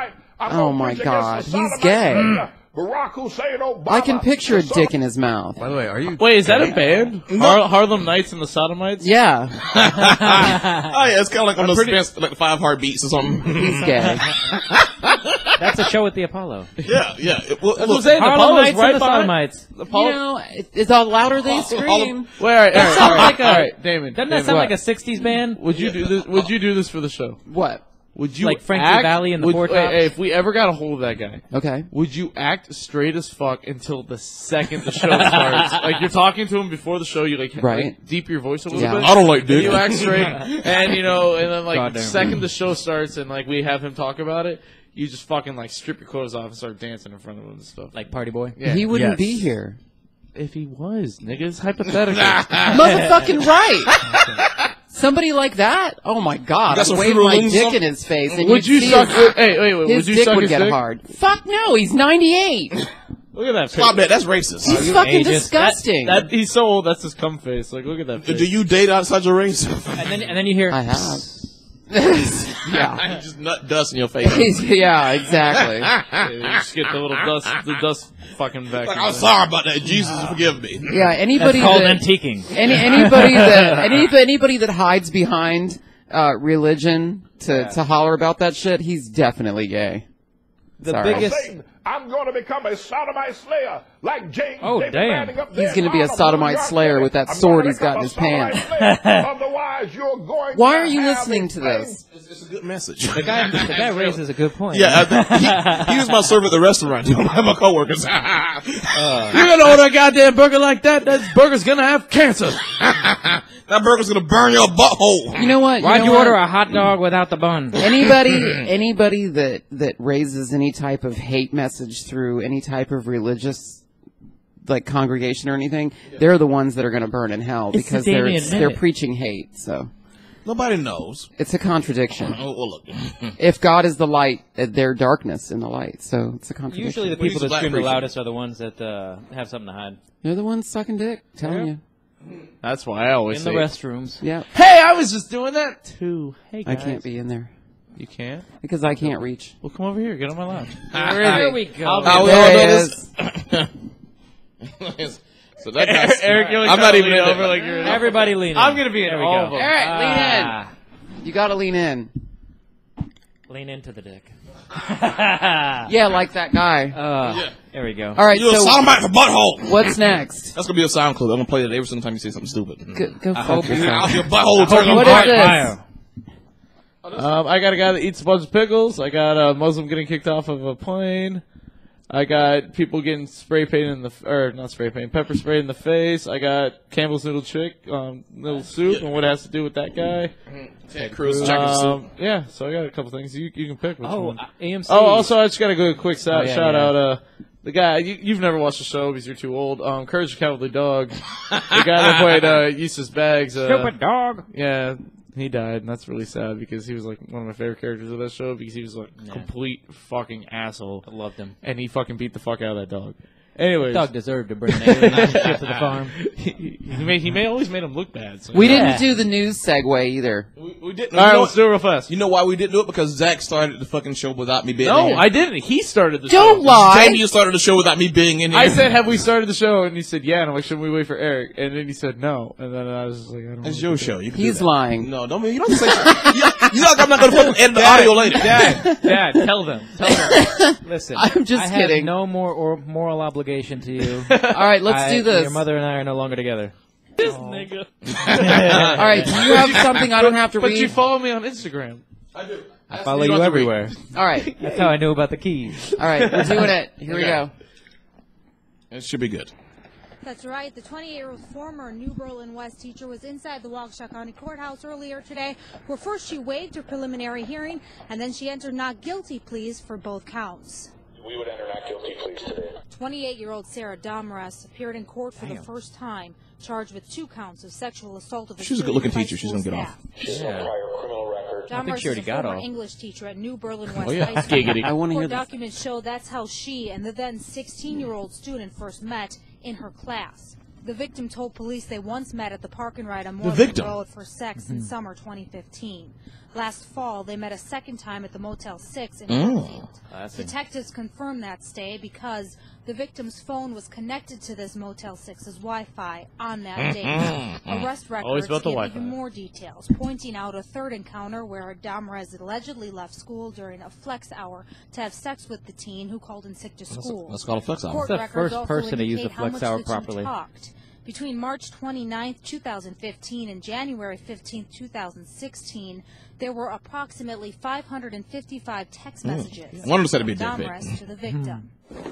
Oh my God. He's gay. Barack Hussein Obama. I can picture a dick in his mouth. By the way, are you? Wait, is that a band? Har- Harlem Nights and the Sodomites? Yeah. Oh yeah, it's kind of like on I'm those pretty- fence, like five heartbeats or something. He's gay. That's a show with the Apollo. Yeah, yeah. It, well, That's look, what I'm saying. The Harlem Apollo's Nights right and the behind. Sodomites. The Apollo. You know, it- it's the louder they scream. Wait, all right, all right, Sounds all right, like a- all right, Damon. Doesn't that Damon, sound what? like a sixties band? Would you do this? Would you do this for the show? What? Would you Like Frankie act, Valli and the would, Four wait, Tops? hey, if we ever got a hold of that guy, Okay. would you act straight as fuck until the second the show starts? Like you're talking to him before the show, you like, Right. like deep your voice a little Yeah. bit. I don't like And dick. you act straight, and you know, and then like Goddamn. second the show starts, and like we have him talk about it, you just fucking like strip your clothes off and start dancing in front of him and stuff. Like Party Boy? Yeah. He wouldn't Yes. be here. If he was, nigga, it's hypothetical. Motherfucking right. Somebody like that? Oh my God! got I'd some wave Fruit my Looms dick on? in his face, and Would you'd you see suck? his, Hey, wait, wait. his Would you dick suck would his get dick? hard. Fuck no, he's ninety-eight. Look at that. Stop pic. that. That's racist. He's fucking ageist. disgusting. That, that he's so old. That's his cum face. Like, look at that. Do Face. you date outside your race? And then, and then you hear. I have. yeah. You just nut dust in your face. yeah, exactly. Yeah, you just get the little dust, the dust fucking vacuum. Like, I'm sorry about that. Jesus, forgive me. Yeah, anybody That's called that, antiquing. any anybody that any, anybody that hides behind uh, religion to Yeah. to holler about that shit, he's definitely gay. The Sorry. biggest. Satan, I'm going to become a sodomite slayer like James. Oh, David damn. Manning up there He's going to in be a Harlem, sodomite New York slayer City. with that I'm sword gonna he's got in become his a sodomite pants. slayer. Otherwise, you're going Why to are you have listening a to this? It's, it's a good message. The guy, the guy raises a good point. Yeah, uh, he, he was my server at the restaurant. My coworkers. uh, You're gonna order a goddamn burger like that? That burger's gonna have cancer. That burger's gonna burn your butthole. You know what? Why'd know you what? order a hot dog without the bun? Anybody, anybody that, that raises any type of hate message through any type of religious, like, congregation or anything, they're the ones that are going to burn in hell It's because the they're Damien they're Minute. preaching hate. So Nobody knows. it's a contradiction. Oh, well, look. If God is the light, uh, they're darkness in the light. So it's a contradiction. Usually the Well, he's people a that black scream the preacher. loudest are the ones that uh, have something to hide. They're the ones sucking dick. Telling Yeah. you. That's why I always In say the restrooms. Yeah. Hey, I was just doing that too. Hey, I guys. can't be in there You can't? because I can't reach. Well, come over here. Get on my lounge. There we go. Oh, we There all it know this. So that guy's, Eric, you're like I'm not trying to even lean in over there. like you're. Everybody lean in. I'm gonna be in There we all go. of them. All right, Ah. lean in. You got to lean in. Lean into the dick. Yeah, like that guy. Uh, Yeah. There we go. All right. You're a So sodomite for butthole. what's next? That's gonna be a sound clip. I'm gonna play it every single time you say something stupid. Go, go I fuck hope you- yourself. Your butthole turn What on is fire. this? Um, I got a guy that eats a bunch of pickles. I got a Muslim getting kicked off of a plane. I got people getting spray painted in the f- or not spray paint, pepper sprayed in the face. I got Campbell's noodle chick, um, noodle soup, and what it has to do with that guy. Ted Cruz, chicken soup. Um, yeah, so I got a couple things. You you can pick which Oh, one. uh, A M C. Oh, also I just got to go a quick shout, Oh, yeah, shout yeah. out. Uh, the guy you, you've never watched the show because you're too old. Um, Courage the Cowardly Dog. The guy that played uh, Eustace Baggs. Uh, Stupid dog. Yeah, he died, and that's really sad because he was like one of my favorite characters of that show because he was like Yeah. complete fucking asshole, I loved him. and he fucking beat the fuck out of that dog. Anyways, Dog deserved to bring an alien ship to the farm. he, he made he may always made him look bad. So. We Yeah. didn't do the news segue either. We, we didn't. All you right, know let's do it real fast. You know why we didn't do it? Because Zach started the fucking show without me being in No, here. I didn't. He started the Don't show. lie. Tell me you started the show without me being in here. I said, "Have we started the show?" And he said, "Yeah." And I'm like, "Shouldn't we wait for Eric?" And then he said, "No." And then I was just like, "I don't." It's know your what to do. show. You can do He's that. lying. No, don't. You don't say. you, you know, I'm not going to fucking edit the Dad, audio later. Dad, Dad, tell them. Tell them. Listen, I'm just I have kidding. no more or moral obligation to you. All right, let's I- do this. Your mother and I are no longer together. This nigga. All right, do you have something I don't have to But read? you follow me on Instagram. I do. I follow you everywhere. All right, That's how I knew about the keys. all right, we're doing it. Here we Okay. go. It should be good. That's right. The twenty-eight-year-old former New Berlin West teacher was inside the Waukesha County Courthouse earlier today, where first she waived her preliminary hearing, and then she entered not guilty pleas for both counts. We would enter not guilty pleas today. twenty-eight-year-old Sarah Domres appeared in court for the first time, charged with two counts of sexual assault of a She's a good-looking teacher. She's going gonna to get off. She has no prior criminal record. I think Domres she already is a got former off. English teacher at New Berlin West Oh, yeah. High School. Giggity. I want to hear Court this. documents show that's how she and the then sixteen-year-old student first met in her class. The victim told police they once met at the park and ride on Morgan victim. Road for sex in summer twenty fifteen. Last fall, they met a second time at the Motel six in Mm. Hatfield. Classic. Detectives confirmed that stay because the victim's phone was connected to this Motel six's Wi-Fi on that date. Arrest records about the give Wi-Fi. even more details, pointing out a third encounter where Domres allegedly left school during a flex hour to have sex with the teen who called in sick to school. That's called a flex hour. Court That's the records first also person to use indicate the how flex much hour the two properly. talked. Between March twenty-ninth, two thousand fifteen and January fifteenth, two thousand sixteen, there were approximately five hundred fifty-five text messages One of them said from it'd be a dick pic. Domres to the victim.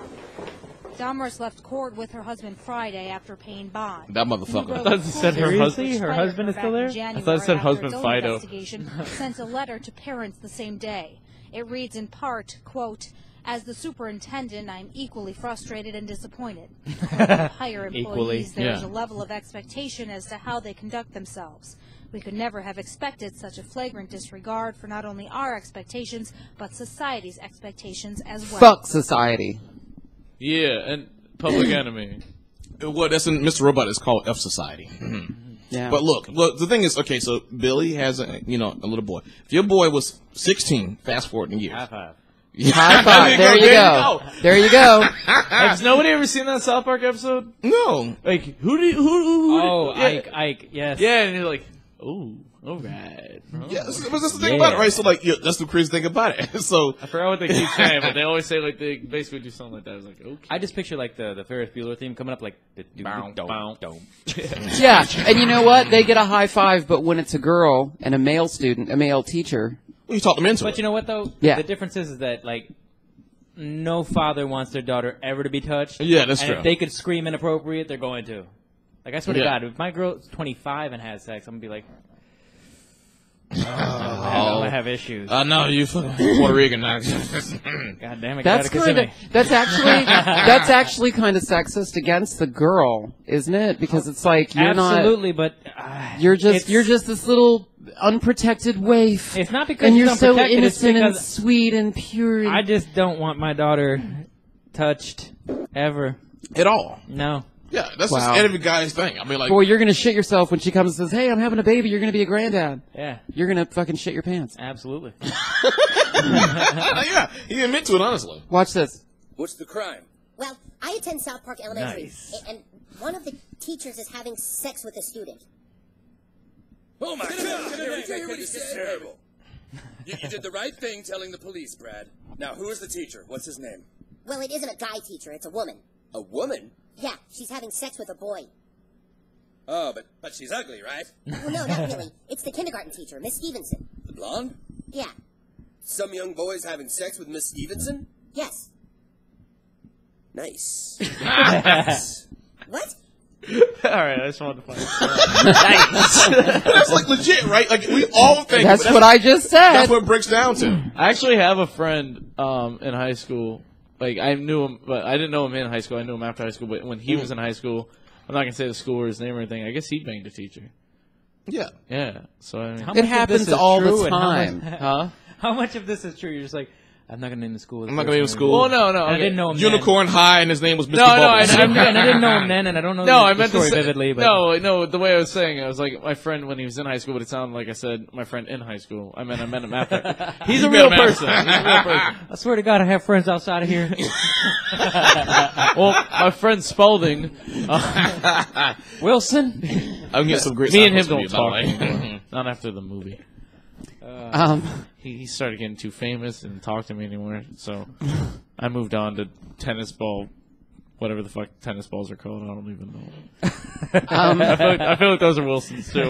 Domres left court with her husband Friday after paying bond. That motherfucker. I thought it said her Seriously? husband. Her husband is still there? I thought it said husband Fido. Investigation sent a letter to parents the same day. It reads in part, quote, "As the superintendent, I'm equally frustrated and disappointed. When we hire Equally, employees, there is yeah. a level of expectation as to how they conduct themselves. We could never have expected such a flagrant disregard for not only our expectations, but society's expectations as well." Fuck society. Yeah, and Public Enemy. Well, that's in Mister Robot is called F Society. Yeah. But look, look, the thing is, okay, so Billy has a, you know, a little boy. If your boy was sixteen, fast forward in years. High five. High five. There you go. There you go. Has nobody ever seen that South Park episode? No. Like, who do you, who, who, who Oh, yeah. Ike, Ike, yes. Yeah, and you're like, ooh, All right. Yeah, that's, that's the thing yeah. about it, right? So, like, yeah, that's the crazy thing about it. So I forgot what they keep saying, but they always say, like, they basically do something like that. I was like, okay. I just picture, like, the, the Ferris Bueller theme coming up, like, bow, bow, bow. Yeah, and you know what? They get a high five, but when it's a girl and a male student, a male teacher. Well, you talk them into But it. you know what, though? Yeah. The difference is, is that, like, no father wants their daughter ever to be touched. Yeah, that's and true. If they could scream inappropriate, they're going to. Like, I swear yeah. to God, if my girl's twenty-five and has sex, I'm going to be like, oh, oh, I have issues. I uh, know, you fucking Puerto Rican now. God damn it, that's kind of, that's actually, that's actually kind of sexist against the girl, isn't it? Because it's like, you're Absolutely, not. but. Uh, you're just, you're just this little unprotected waif. It's not because and she's you're so unprotected, innocent it's and because sweet and pure. I just don't want my daughter touched ever. At all. No. Yeah, that's Wow. just every guy's thing. I mean, like, boy, you're gonna shit yourself when she comes and says, "Hey, I'm having a baby. You're gonna be a granddad." Yeah. You're gonna fucking shit your pants. Absolutely. yeah, he admit to it honestly. Watch this. What's the crime? Well, I attend South Park Elementary, Nice. and one of the teachers is having sex with a student. Oh my God! Did you hear what he said? Terrible. You, you did the right thing telling the police, Brad. Now, who is the teacher? What's his name? Well, it isn't a guy teacher; it's a woman. A woman? Yeah, she's having sex with a boy. Oh, but but she's ugly, right? Well, no, not really. It's the kindergarten teacher, Miss Stevenson. The blonde? Yeah. Some young boy's having sex with Miss Stevenson? Yes. Nice. Nice. What? All right, I just wanted to find Nice. That's like legit, right? Like we all think. That's, that's what I just said. That's what it breaks down to. I actually have a friend um, in high school. Like I knew him, but I didn't know him in high school. I knew him after high school. But when he Mm. was in high school, I'm not gonna say the school or his name or anything. I guess he banged a teacher. Yeah. Yeah. So I mean, How It much of happens this is all the true and how time. much- huh? How much of this is true? You're just like, I'm not going to name the school. I'm not gonna name the school. Well, no, no. I okay. didn't know him Unicorn High, and his name was Mister No, no, I, Bubbles. I, then. And I didn't know him then, and I don't know No, the, I the meant to story say, vividly. But no, no. The way I was saying, it, I was like my friend when he was in high school, but it sounded like I said my friend in high school. I meant I met him after. He's a You real met him person. He's a real person. I swear to God, I have friends outside of here. Well, my friend Spalding, uh, Wilson. I can get some great. me and him samples don't from you, talk by the way. anymore. Not after the movie. Uh, Um, he, he started getting too famous and talk to me anymore, so I moved on to tennis ball, whatever the fuck tennis balls are called. I don't even know. Um, I, feel like, I feel like those are Wilson's too.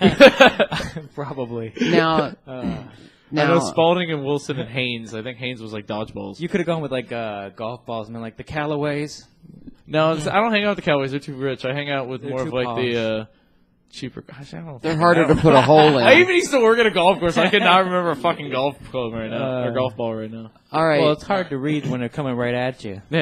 Probably. now, Uh, now, I know Spalding and Wilson and Haynes. I think Haynes was like dodgeballs. You could have gone with like uh, golf balls, man, like the Callaways. No, it's, I don't hang out with the Cowboys. They're too rich. I hang out with They're more of too like posh. the uh, cheaper. Gosh, I don't. they're fucking harder know. to put a hole in. I even used to work at a golf course. I could not remember a fucking golf club right now or Uh, golf ball right now. All right. Well, it's hard to read when they're coming right at you. Yeah,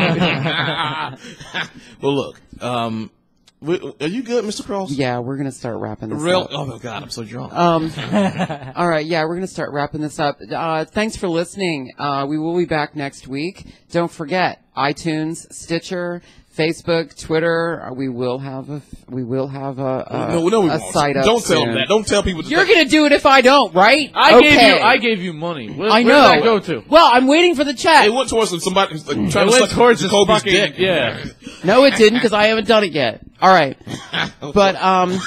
exactly. Well, look. Um, w- are you good, Mister Cross? Yeah, we're gonna start wrapping this Real. up. Oh my God, I'm so drunk. Um, all right, yeah, we're gonna start wrapping this up. Uh, thanks for listening. Uh, we will be back next week. Don't forget iTunes, Stitcher, Facebook, Twitter. Uh, we will have a we will have a a, no, no, we a won't. site up Don't tell soon. them that. Don't tell people. To You're gonna do it if I don't, right? I okay. gave you. I gave you money. Where, I where know. did that go to? Well, I'm waiting for the chat. It went towards somebody like, trying It to went suck towards his Jacoby's fucking dick. yeah. No, it didn't, because I haven't done it yet. All right, but um,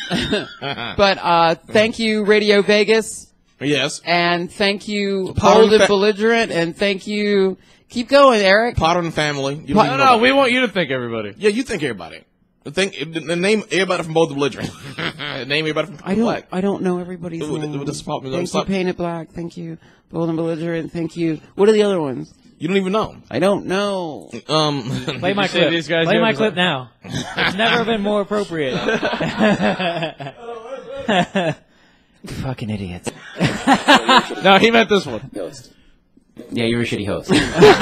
but uh, thank you, Radio Vegas, Yes. and thank you, Potter Bold and fa- Belligerent, and thank you. Keep going, Eric. Potter and family. You Po- don't No, even know no, about we that. want you to thank everybody. Yeah, you think everybody. Think the name everybody from both the belligerent. Name everybody from I don't. Black. I don't know everybody's Ooh, name. this is probably- Thank you, stop. Painted Black. Thank you, Bold and Belligerent. Thank you. What are the other ones? You don't even know. I don't know. Um, Play my You say clip. these guys Play here my was clip like- now. It's never been more appropriate. Fucking idiots. No, he meant this one. Yeah, you're a shitty host.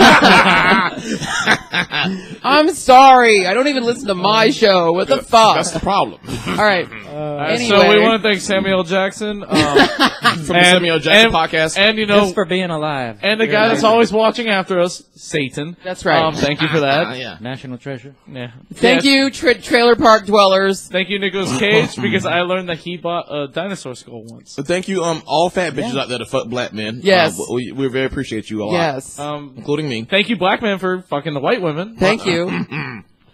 I'm sorry. I don't even listen to my show. What the fuck? That's the problem. All right. Uh, Anyway. So we want to thank Samuel Jackson um, From the Samuel Jackson podcast. and you know, Just for being alive. and the You're guy that's amazing. always watching after us, Satan. That's right. Um, thank you for that. Uh, yeah. National treasure. Yeah. Thank Yes. you, tra- Trailer Park Dwellers. Thank you, Nicolas Cage, because I learned that he bought a dinosaur skull once. So thank you, um, all fat bitches Yeah. out there to fuck black men. Yes. Uh, we, we very appreciate you a lot. Yes. Um, Including me. thank you, Blackman, for fucking the white women. Thank you.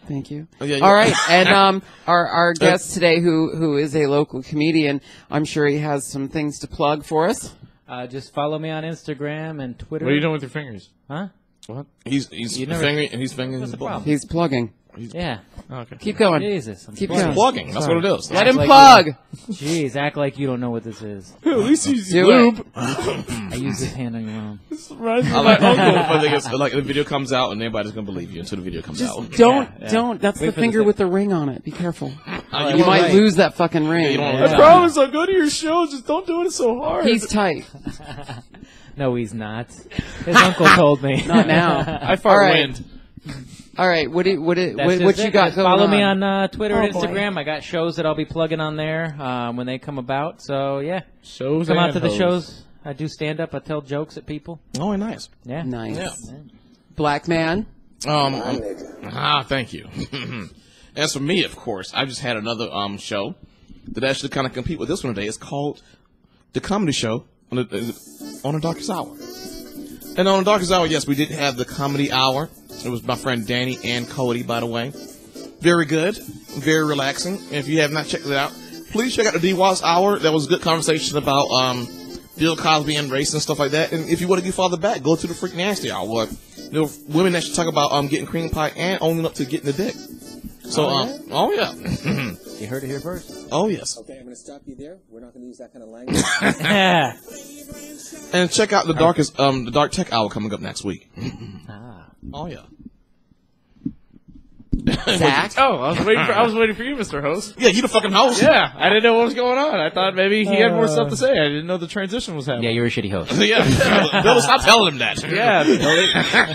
Thank you. Oh, yeah, All you- right, and um, our our guest today, who who is a local comedian, I'm sure he has some things to plug for us. Uh, just follow me on Instagram and Twitter. What are you doing with your fingers? Huh? What? He's he's You never- fingering he's fingering What's his the ball. problem? He's plugging. Yeah. Okay. Keep going. Jesus. I'm Keep sorry. going. Plugging. That's what it is. Let Act him like plug. you- Jeez, act like you don't know what this is. At least he's Do lube. I use this hand on your own. I like uncle, but they get, like the video comes out and everybody's gonna believe you until the video comes Just out. don't, Yeah, yeah. don't. That's Wait the for the finger sec- with the ring on it. Be careful. Uh, You you might right. lose that fucking ring. you don't I want that. promise I'll go to your show. Just don't do it so hard. He's tight. No, he's not. His uncle told me. Not now. I fart All right. wind. All right. What do, what, do, That's what, just what you it. got Just going Follow on? me on uh, Twitter and Oh, boy. Instagram. I got shows that I'll be plugging on there um, when they come about. So yeah, Shows come out and to the hoes. shows. I do stand up. I tell jokes at people. Oh, nice. Yeah. Nice. Yeah. Black man. Um, um, ah, thank you. As for me, of course, I just had another um show that actually kind of compete with this one today. It's called The Comedy Show on the, on the Darkest Hour. And on the Darkest Hour, yes, we did have the Comedy Hour. It was my friend Danny and Cody, by the way. Very good, very relaxing. And if you have not checked it out, please check out the D W A S Hour. That was a good conversation about um Bill Cosby and race and stuff like that. And if you want to get farther back, go to the Freak Nasty Hour. Where, you know, women that should talk about um getting cream pie and owning up to getting the dick. So, Oh, um, yeah? oh yeah. You heard it here first. Oh yes. Okay, I'm going to stop you there. We're not going to use that kind of language. Yeah. And check out the darkest, um, the Dark Tech Hour coming up next week. Ah. Oh yeah. Zach. Oh, I was waiting for I was waiting for you, Mister Host. Yeah, you the fucking host. Yeah, I didn't know what was going on. I thought maybe he had more stuff to say. I didn't know the transition was happening. Yeah, you're a shitty host. Yeah. Bill, stop telling him that. Yeah, Billy.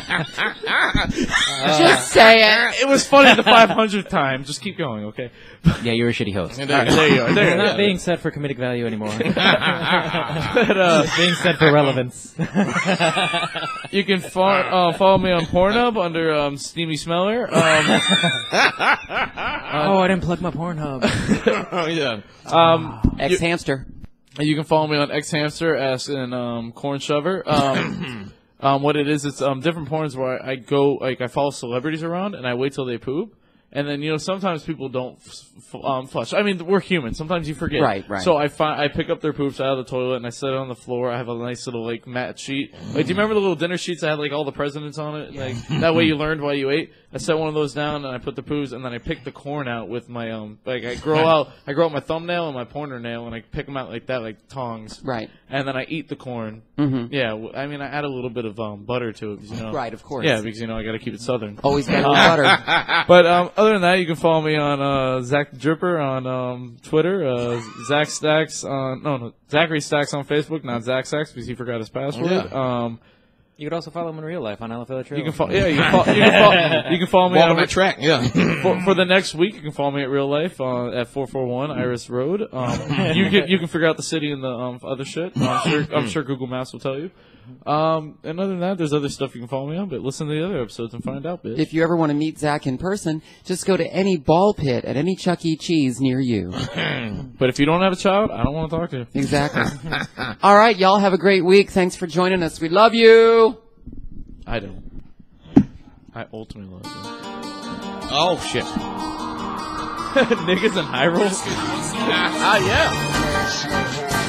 Just say it. It was funny the five hundredth time. Just keep going, okay? Yeah, you're a shitty host. All right, there you are. There It's you not are. being said for comedic value anymore. But, uh, It's being said for relevance. you can fo- uh, follow me on Pornhub under um, Steamy Smeller. Um, Oh, I didn't plug my Pornhub. Oh yeah. um, Ex hamster. You can follow me on X Hamster as in um, Corn Shover. Um, um, what it is, it's um, different porns where I, I go, like I follow celebrities around and I wait till they poop. And then, you know, sometimes people don't f- f- um, flush. I mean, we're human. Sometimes you forget. Right, right. So I find I pick up their poops out of the toilet and I set it on the floor. I have a nice little like mat sheet. Like, do you remember the little dinner sheets that had like all the presidents on it? Like that way you learned while you ate. I set one of those down and I put the poops and then I pick the corn out with my um like I grow out I grow out my thumbnail and my pointer nail and I pick them out like that like tongs. Right. And then I eat the corn. Mm-hmm. Yeah, w- I mean I add a little bit of um butter to it, 'cause, you know. Right, of course. Yeah, because you know I got to keep it southern. Always got no butter. But um, other than that, you can follow me on uh, Zach the Dripper on um, Twitter, uh, Zach Stacks on no no Zachary Stacks on Facebook, not Zach Stacks because he forgot his password. Yeah. Um, You could also follow him in real life on L F L Trail. you can follow yeah you can, fo- you can, follow, you can follow me Walk on on that track. Yeah. for, for the next week. You can follow me at real life uh, at four four one Iris Road. Um, you can you can figure out the city and the um, other shit. I'm sure I'm sure Google Maps will tell you. Um, and other than that, there's other stuff you can follow me on, but listen to the other episodes and find out, bitch. If you ever want to meet Zach in person, just go to any ball pit at any Chuck E. Cheese near you. But if you don't have a child, I don't want to talk to you. Exactly. All right, y'all have a great week. Thanks for joining us. We love you. I don't. I ultimately love you. Oh shit. Niggas in Hyrule? Ah, yeah.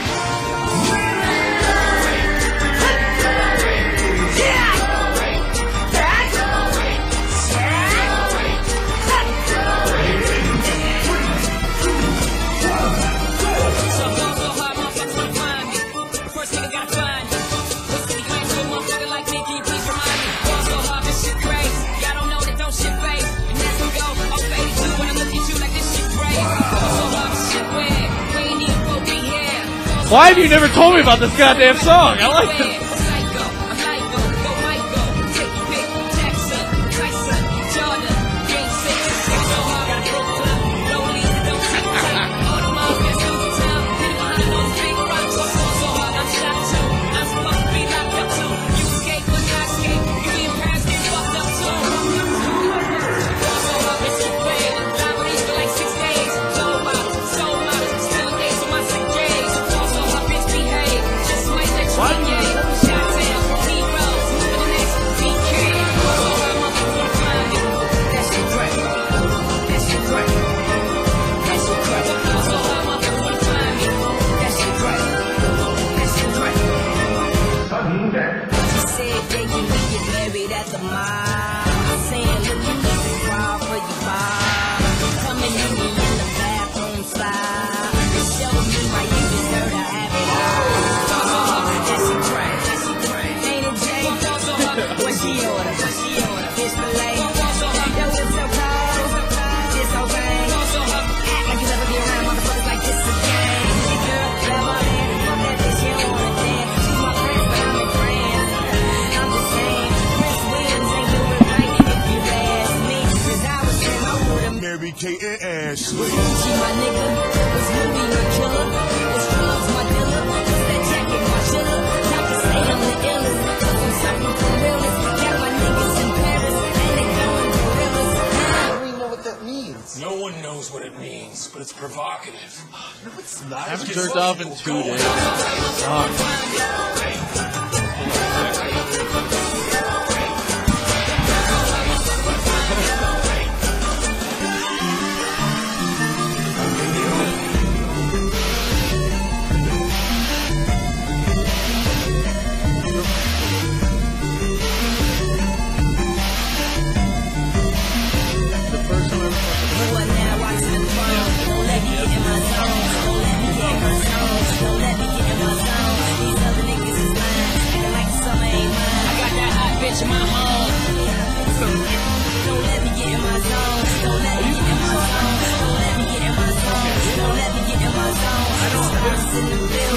Why have you never told me about this goddamn song? I like it. Was Gucci my nigga? Was Louis my killer? Was drugs my dealer? Was that jacket my chiller? Doctors say I'm the illest, cause I'm suffering from realness. Got my niggas in Paris, and they going gorillas. I don't even know what that means. No one knows what it means, but it's provocative. No, it's not. I haven't jerked off in two days. Bitch in my home. Don't let me get in my zone. Don't let me get in my zone. Don't let me get in my zone. Don't let me get in my zone. I don't in the building.